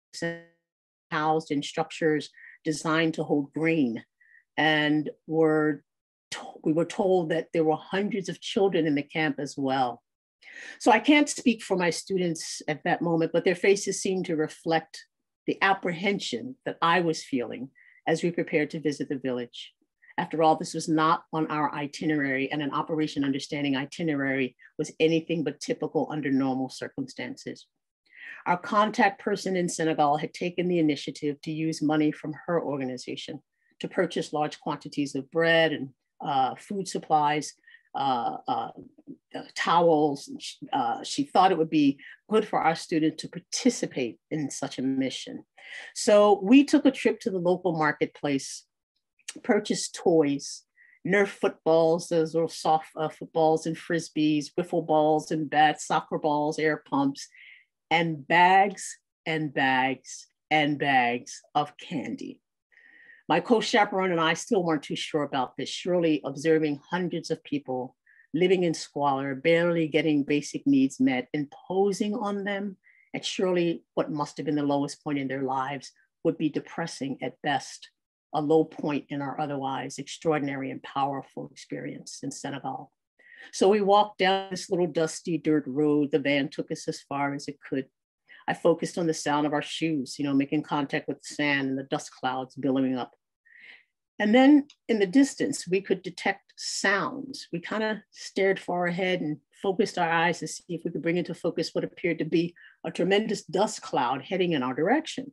housed in structures designed to hold grain, and were we were told that there were hundreds of children in the camp as well. So I can't speak for my students at that moment, but their faces seemed to reflect the apprehension that I was feeling as we prepared to visit the village. After all, this was not on our itinerary, and an Operation Understanding itinerary was anything but typical under normal circumstances. Our contact person in Senegal had taken the initiative to use money from her organization to purchase large quantities of bread and uh, food supplies, uh, uh, uh, towels. Uh, she thought it would be good for our students to participate in such a mission. So we took a trip to the local marketplace, purchased toys, Nerf footballs, those little soft uh, footballs and frisbees, wiffle balls and bats, soccer balls, air pumps, and bags and bags and bags of candy. My co-chaperone and I still weren't too sure about this, surely observing hundreds of people living in squalor, barely getting basic needs met, imposing on them, and surely what must have been the lowest point in their lives would be depressing at best, a low point in our otherwise extraordinary and powerful experience in Senegal. So we walked down this little dusty dirt road. The van took us as far as it could. I focused on the sound of our shoes, you know, making contact with the sand and the dust clouds billowing up. And then in the distance, we could detect sounds. We kind of stared far ahead and focused our eyes to see if we could bring into focus what appeared to be a tremendous dust cloud heading in our direction.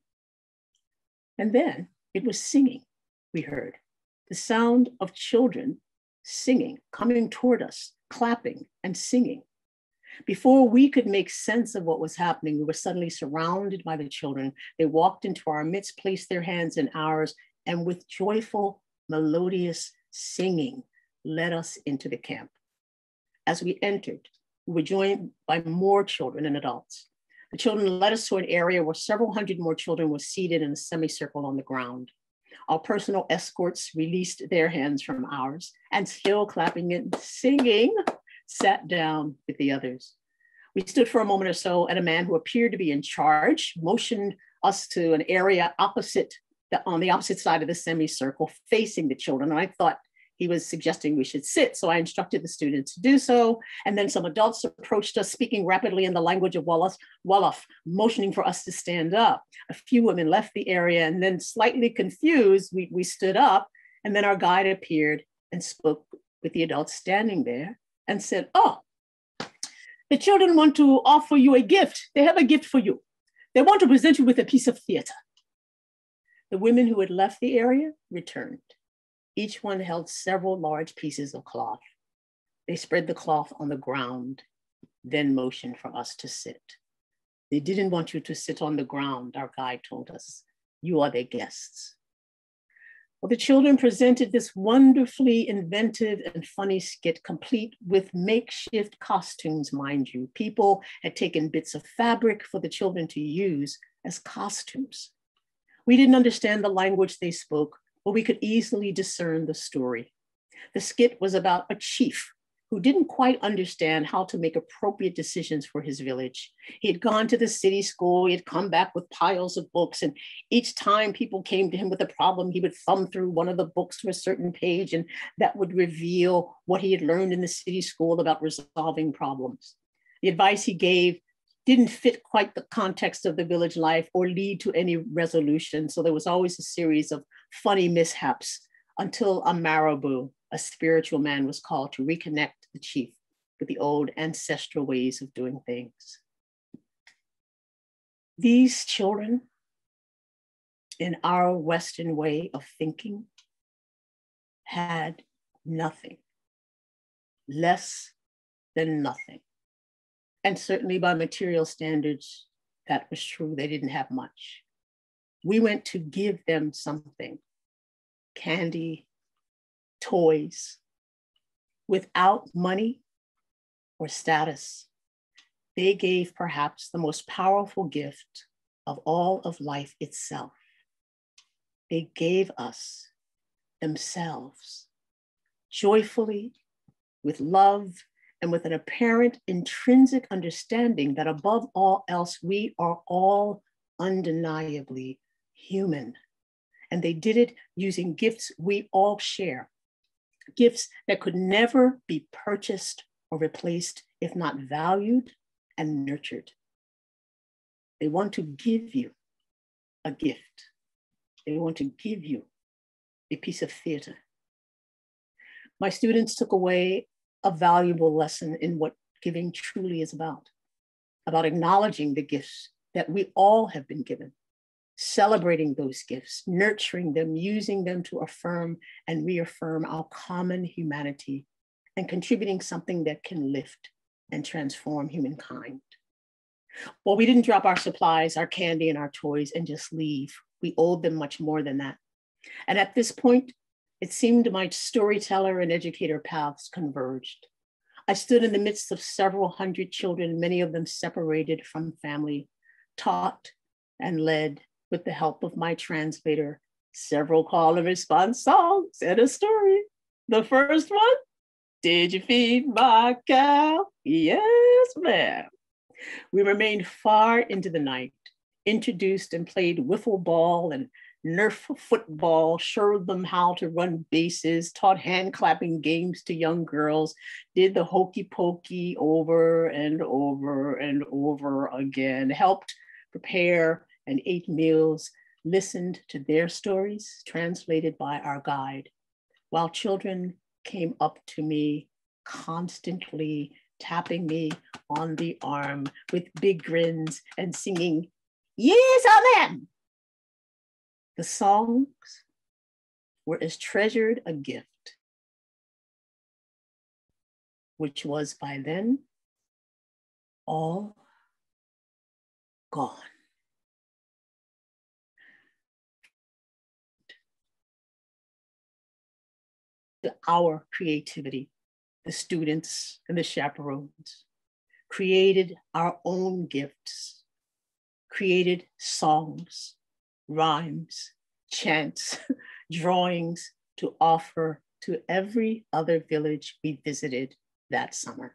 And then it was singing, we heard. The sound of children singing, coming toward us, clapping and singing. Before we could make sense of what was happening, we were suddenly surrounded by the children. They walked into our midst, placed their hands in ours, and with joyful, melodious singing, led us into the camp. As we entered, we were joined by more children and adults. The children led us to an area where several hundred more children were seated in a semicircle on the ground. Our personal escorts released their hands from ours and, still clapping and singing, sat down with the others. We stood for a moment or so, and a man who appeared to be in charge motioned us to an area opposite, the, on the opposite side of the semicircle, facing the children. And I thought he was suggesting we should sit. So I instructed the students to do so. And then some adults approached us, speaking rapidly in the language of Wolof, Wolof, motioning for us to stand up. A few women left the area, and then slightly confused, we, we stood up. And then our guide appeared and spoke with the adults standing there and said, oh, the children want to offer you a gift. They have a gift for you. They want to present you with a piece of theater. The women who had left the area returned. Each one held several large pieces of cloth. They spread the cloth on the ground, then motioned for us to sit. They didn't want you to sit on the ground, our guide told us. You are their guests. Well, the children presented this wonderfully inventive and funny skit, complete with makeshift costumes, mind you. People had taken bits of fabric for the children to use as costumes. We didn't understand the language they spoke, but we could easily discern the story. The skit was about a chief who didn't quite understand how to make appropriate decisions for his village. He had gone to the city school, he had come back with piles of books, and each time people came to him with a problem, he would thumb through one of the books to a certain page, and that would reveal what he had learned in the city school about resolving problems. The advice he gave didn't fit quite the context of the village life or lead to any resolution, so there was always a series of funny mishaps until a Marabu, a spiritual man, was called to reconnect the chief with the old ancestral ways of doing things. These children, in our Western way of thinking, had nothing, less than nothing. And certainly by material standards, that was true. They didn't have much. We went to give them something, candy, toys, without money or status. They gave perhaps the most powerful gift of all of life itself. They gave us themselves joyfully, with love, and with an apparent intrinsic understanding that above all else, we are all undeniably human. And they did it using gifts we all share, gifts that could never be purchased or replaced if not valued and nurtured. They want to give you a gift. They want to give you a piece of theater. My students took away a valuable lesson in what giving truly is about, about acknowledging the gifts that we all have been given, celebrating those gifts, nurturing them, using them to affirm and reaffirm our common humanity, and contributing something that can lift and transform humankind. Well, we didn't drop our supplies, our candy, and our toys and just leave. We owed them much more than that. And at this point, it seemed my storyteller and educator paths converged. I stood in the midst of several hundred children, many of them separated from family, taught and led with the help of my translator, several call and response songs and a story. The first one, did you feed my cow? Yes, ma'am. We remained far into the night, introduced and played wiffle ball and Nerf football, showed them how to run bases, taught hand clapping games to young girls, did the hokey pokey over and over and over again, helped prepare and ate meals, listened to their stories translated by our guide, while children came up to me constantly, tapping me on the arm with big grins and singing, "Yes, amen." The songs were as treasured a gift, which was by then all gone. Our creativity, the students and the chaperones, created our own gifts, created songs, rhymes, chants, drawings to offer to every other village we visited that summer.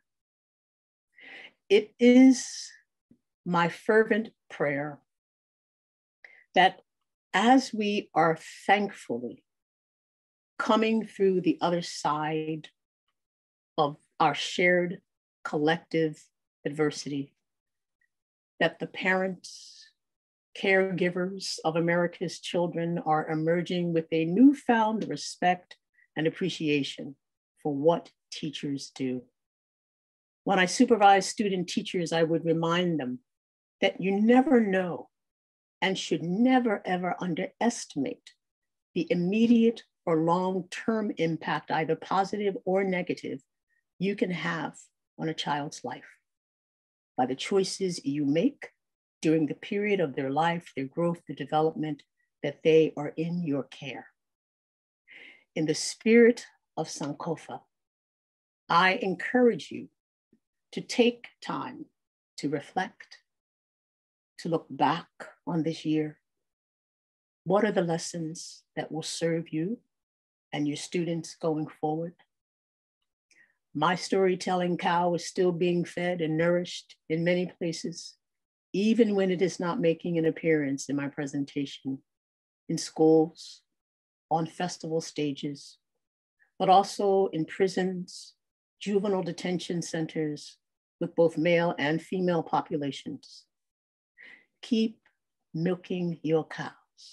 It is my fervent prayer that as we are thankfully coming through the other side of our shared collective adversity, that the parents, caregivers of America's children are emerging with a newfound respect and appreciation for what teachers do. When I supervise student teachers, I would remind them that you never know and should never, ever underestimate the immediate or long-term impact, either positive or negative, you can have on a child's life by the choices you make during the period of their life, their growth, their development, that they are in your care. In the spirit of Sankofa, I encourage you to take time to reflect, to look back on this year. What are the lessons that will serve you and your students going forward? My storytelling cow is still being fed and nourished in many places, even when it is not making an appearance in my presentation, in schools, on festival stages, but also in prisons, juvenile detention centers with both male and female populations. Keep milking your cows.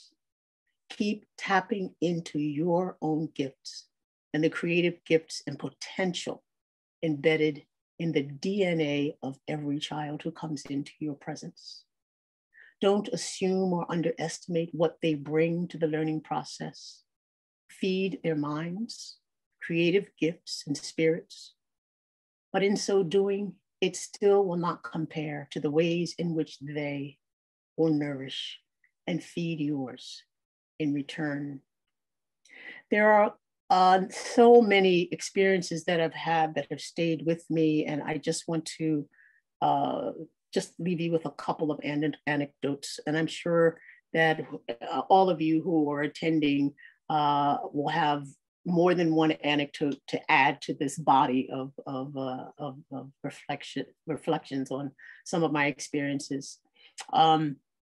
Keep tapping into your own gifts and the creative gifts and potential embedded in the D N A of every child who comes into your presence. Don't assume or underestimate what they bring to the learning process. Feed their minds, creative gifts and spirits. But in so doing, it still will not compare to the ways in which they will nourish and feed yours in return. There are uh, so many experiences that I've had that have stayed with me, and I just want to uh, just leave you with a couple of an anecdotes. And I'm sure that uh, all of you who are attending uh, will have more than one anecdote to add to this body of, of, uh, of, of reflection, reflections on some of my experiences. Um,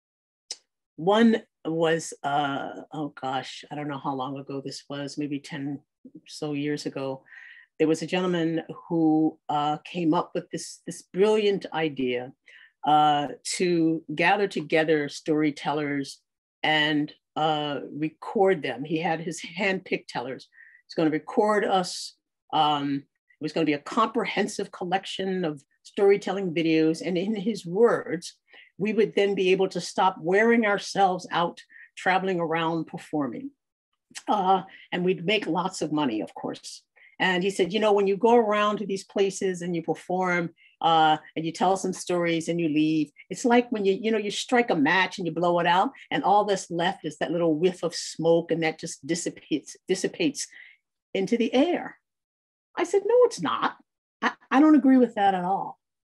one was, uh, oh gosh, I don't know how long ago this was, maybe ten or so years ago. There was a gentleman who uh, came up with this, this brilliant idea uh, to gather together storytellers and uh, record them. He had his hand-picked tellers. He's going to record us. Um, it was going to be a comprehensive collection of storytelling videos. And in his words, we would then be able to stop wearing ourselves out traveling around performing. Uh, and we'd make lots of money, of course. And he said, you know, when you go around to these places and you perform uh, and you tell some stories and you leave, it's like when you, you know, you strike a match and you blow it out and all that's left is that little whiff of smoke and that just dissipates, dissipates into the air. I said, no, it's not. I, I don't agree with that at all.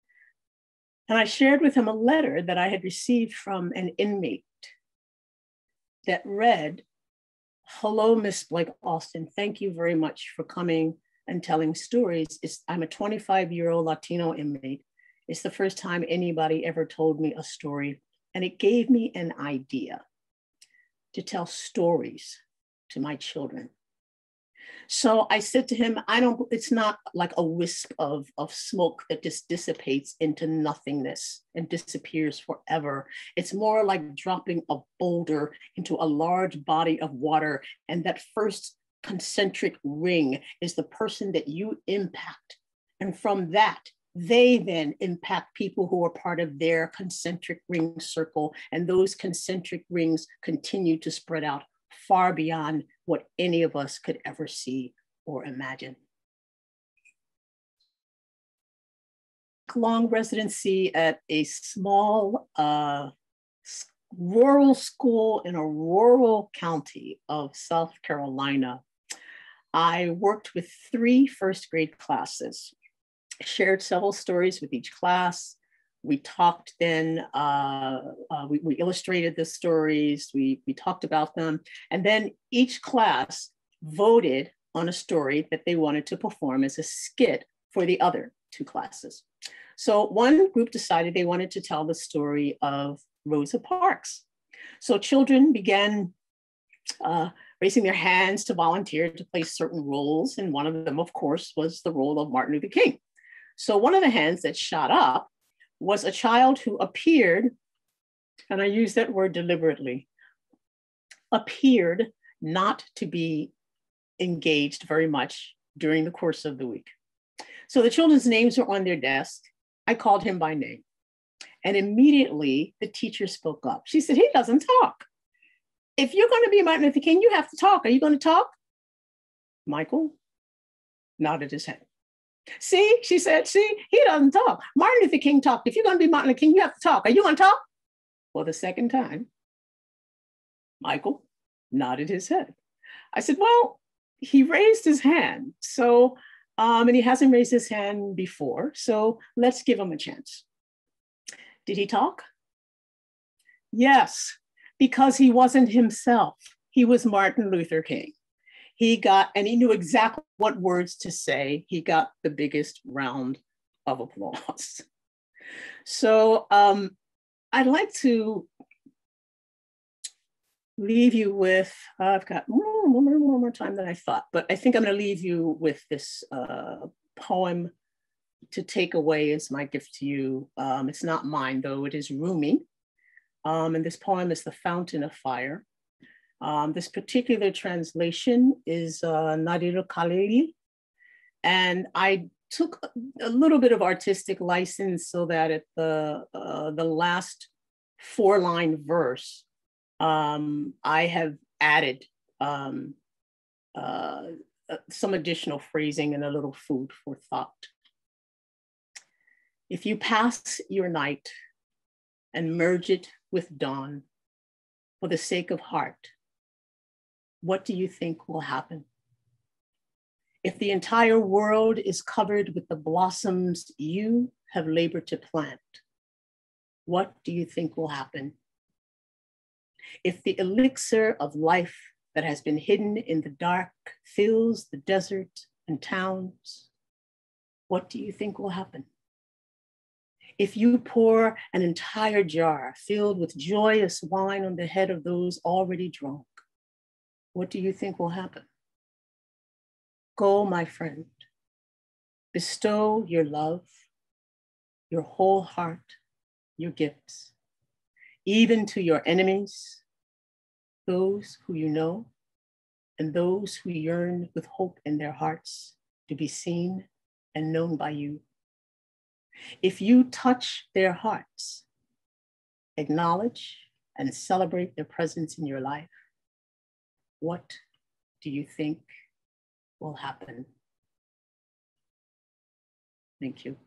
And I shared with him a letter that I had received from an inmate that read, hello, Miss Blake Alston. Thank you very much for coming and telling stories. It's, I'm a twenty-five-year-old Latino inmate. It's the first time anybody ever told me a story. And it gave me an idea to tell stories to my children. So I said to him, I don't, it's not like a wisp of, of smoke that just dissipates into nothingness and disappears forever. It's more like dropping a boulder into a large body of water. And that first concentric ring is the person that you impact. And from that, they then impact people who are part of their concentric ring circle. And those concentric rings continue to spread out far beyond what any of us could ever see or imagine. Long residency at a small uh, rural school in a rural county of South Carolina. I worked with three first grade classes, shared several stories with each class. We talked then, uh, uh, we, we illustrated the stories, we, we talked about them, and then each class voted on a story that they wanted to perform as a skit for the other two classes. So one group decided they wanted to tell the story of Rosa Parks. So children began uh, raising their hands to volunteer to play certain roles. And one of them, of course, was the role of Martin Luther King. So one of the hands that shot up was a child who appeared, and I use that word deliberately, appeared not to be engaged very much during the course of the week. So the children's names were on their desk. I called him by name. And immediately the teacher spoke up. She said, he doesn't talk. If you're going to be Martin Luther King, you have to talk. Are you going to talk? Michael nodded his head. See, she said, see, he doesn't talk. Martin Luther King talked. If you're going to be Martin Luther King, you have to talk. Are you going to talk? For the second time, Michael nodded his head. I said, well, he raised his hand. So, um, and he hasn't raised his hand before. So let's give him a chance. Did he talk? Yes, because he wasn't himself. He was Martin Luther King. He got, and he knew exactly what words to say. He got the biggest round of applause. So um, I'd like to leave you with, uh, I've got more, more, more, more time than I thought, but I think I'm gonna leave you with this uh, poem to take away as my gift to you. Um, it's not mine though, it is Rumi. Um, and this poem is The Fountain of Fire. Um, this particular translation is uh, Nadir Khalili. And I took a little bit of artistic license so that at the, uh, the last four line verse, um, I have added um, uh, some additional phrasing and a little food for thought. If you pass your night and merge it with dawn for the sake of heart, what do you think will happen? If the entire world is covered with the blossoms you have labored to plant, what do you think will happen? If the elixir of life that has been hidden in the dark fills the desert and towns, what do you think will happen? If you pour an entire jar filled with joyous wine on the head of those already drunk, what do you think will happen? Go, my friend, bestow your love, your whole heart, your gifts, even to your enemies, those who you know, and those who yearn with hope in their hearts to be seen and known by you. If you touch their hearts, acknowledge and celebrate their presence in your life, what do you think will happen? Thank you.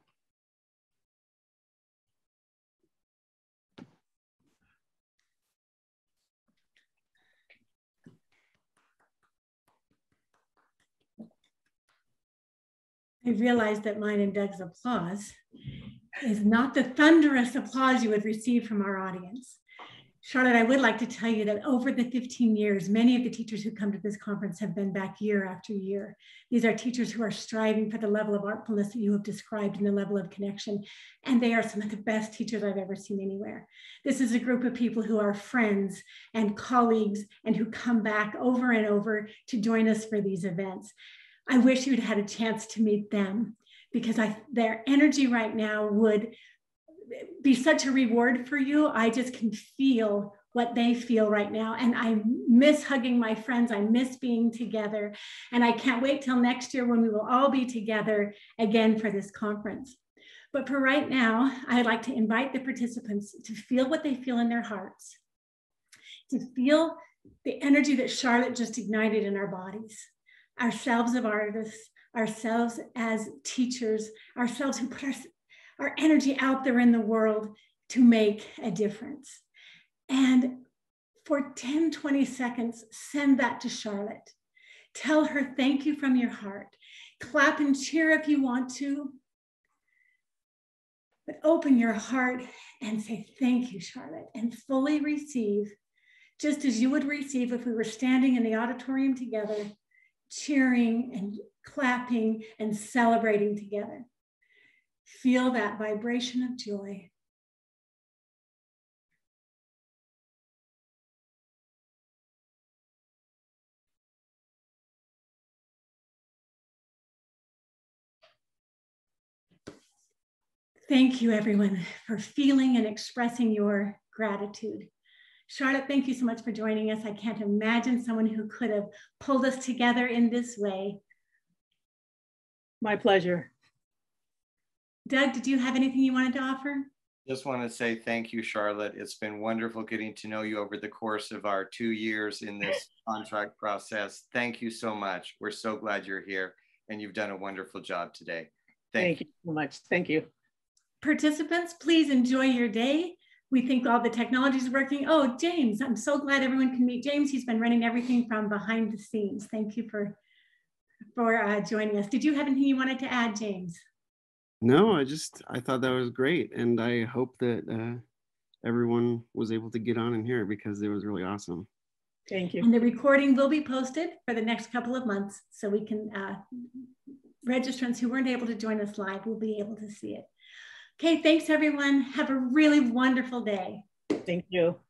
I realized that mine and Doug's applause is not the thunderous applause you would receive from our audience. Charlotte, I would like to tell you that over the fifteen years, many of the teachers who come to this conference have been back year after year. These are teachers who are striving for the level of artfulness that you have described and the level of connection. And they are some of the best teachers I've ever seen anywhere. This is a group of people who are friends and colleagues and who come back over and over to join us for these events. I wish you'd had a chance to meet them because I, their energy right now would be such a reward for you. I just can feel what they feel right now. And I miss hugging my friends. I miss being together. And I can't wait till next year when we will all be together again for this conference. But for right now, I'd like to invite the participants to feel what they feel in their hearts, to feel the energy that Charlotte just ignited in our bodies, ourselves as artists, ourselves as teachers, ourselves who put our our energy out there in the world to make a difference. And for ten, twenty seconds, send that to Charlotte. Tell her thank you from your heart. Clap and cheer if you want to, but open your heart and say thank you, Charlotte, and fully receive, just as you would receive if we were standing in the auditorium together, cheering and clapping and celebrating together. Feel that vibration of joy. Thank you, everyone, for feeling and expressing your gratitude. Charlotte, thank you so much for joining us. I can't imagine someone who could have pulled us together in this way. My pleasure. Doug, did you have anything you wanted to offer? Just want to say thank you, Charlotte. It's been wonderful getting to know you over the course of our two years in this contract process. Thank you so much. We're so glad you're here, and you've done a wonderful job today. Thank, Thank you so much. Thank you. Participants, please enjoy your day. We think all the technology is working. Oh, James, I'm so glad everyone can meet James. He's been running everything from behind the scenes. Thank you for, for uh, joining us. Did you have anything you wanted to add, James? No, I just, I thought that was great. And I hope that uh, everyone was able to get on in here because it was really awesome. Thank you. And the recording will be posted for the next couple of months so we can, uh, registrants who weren't able to join us live will be able to see it. Okay, thanks everyone. Have a really wonderful day. Thank you.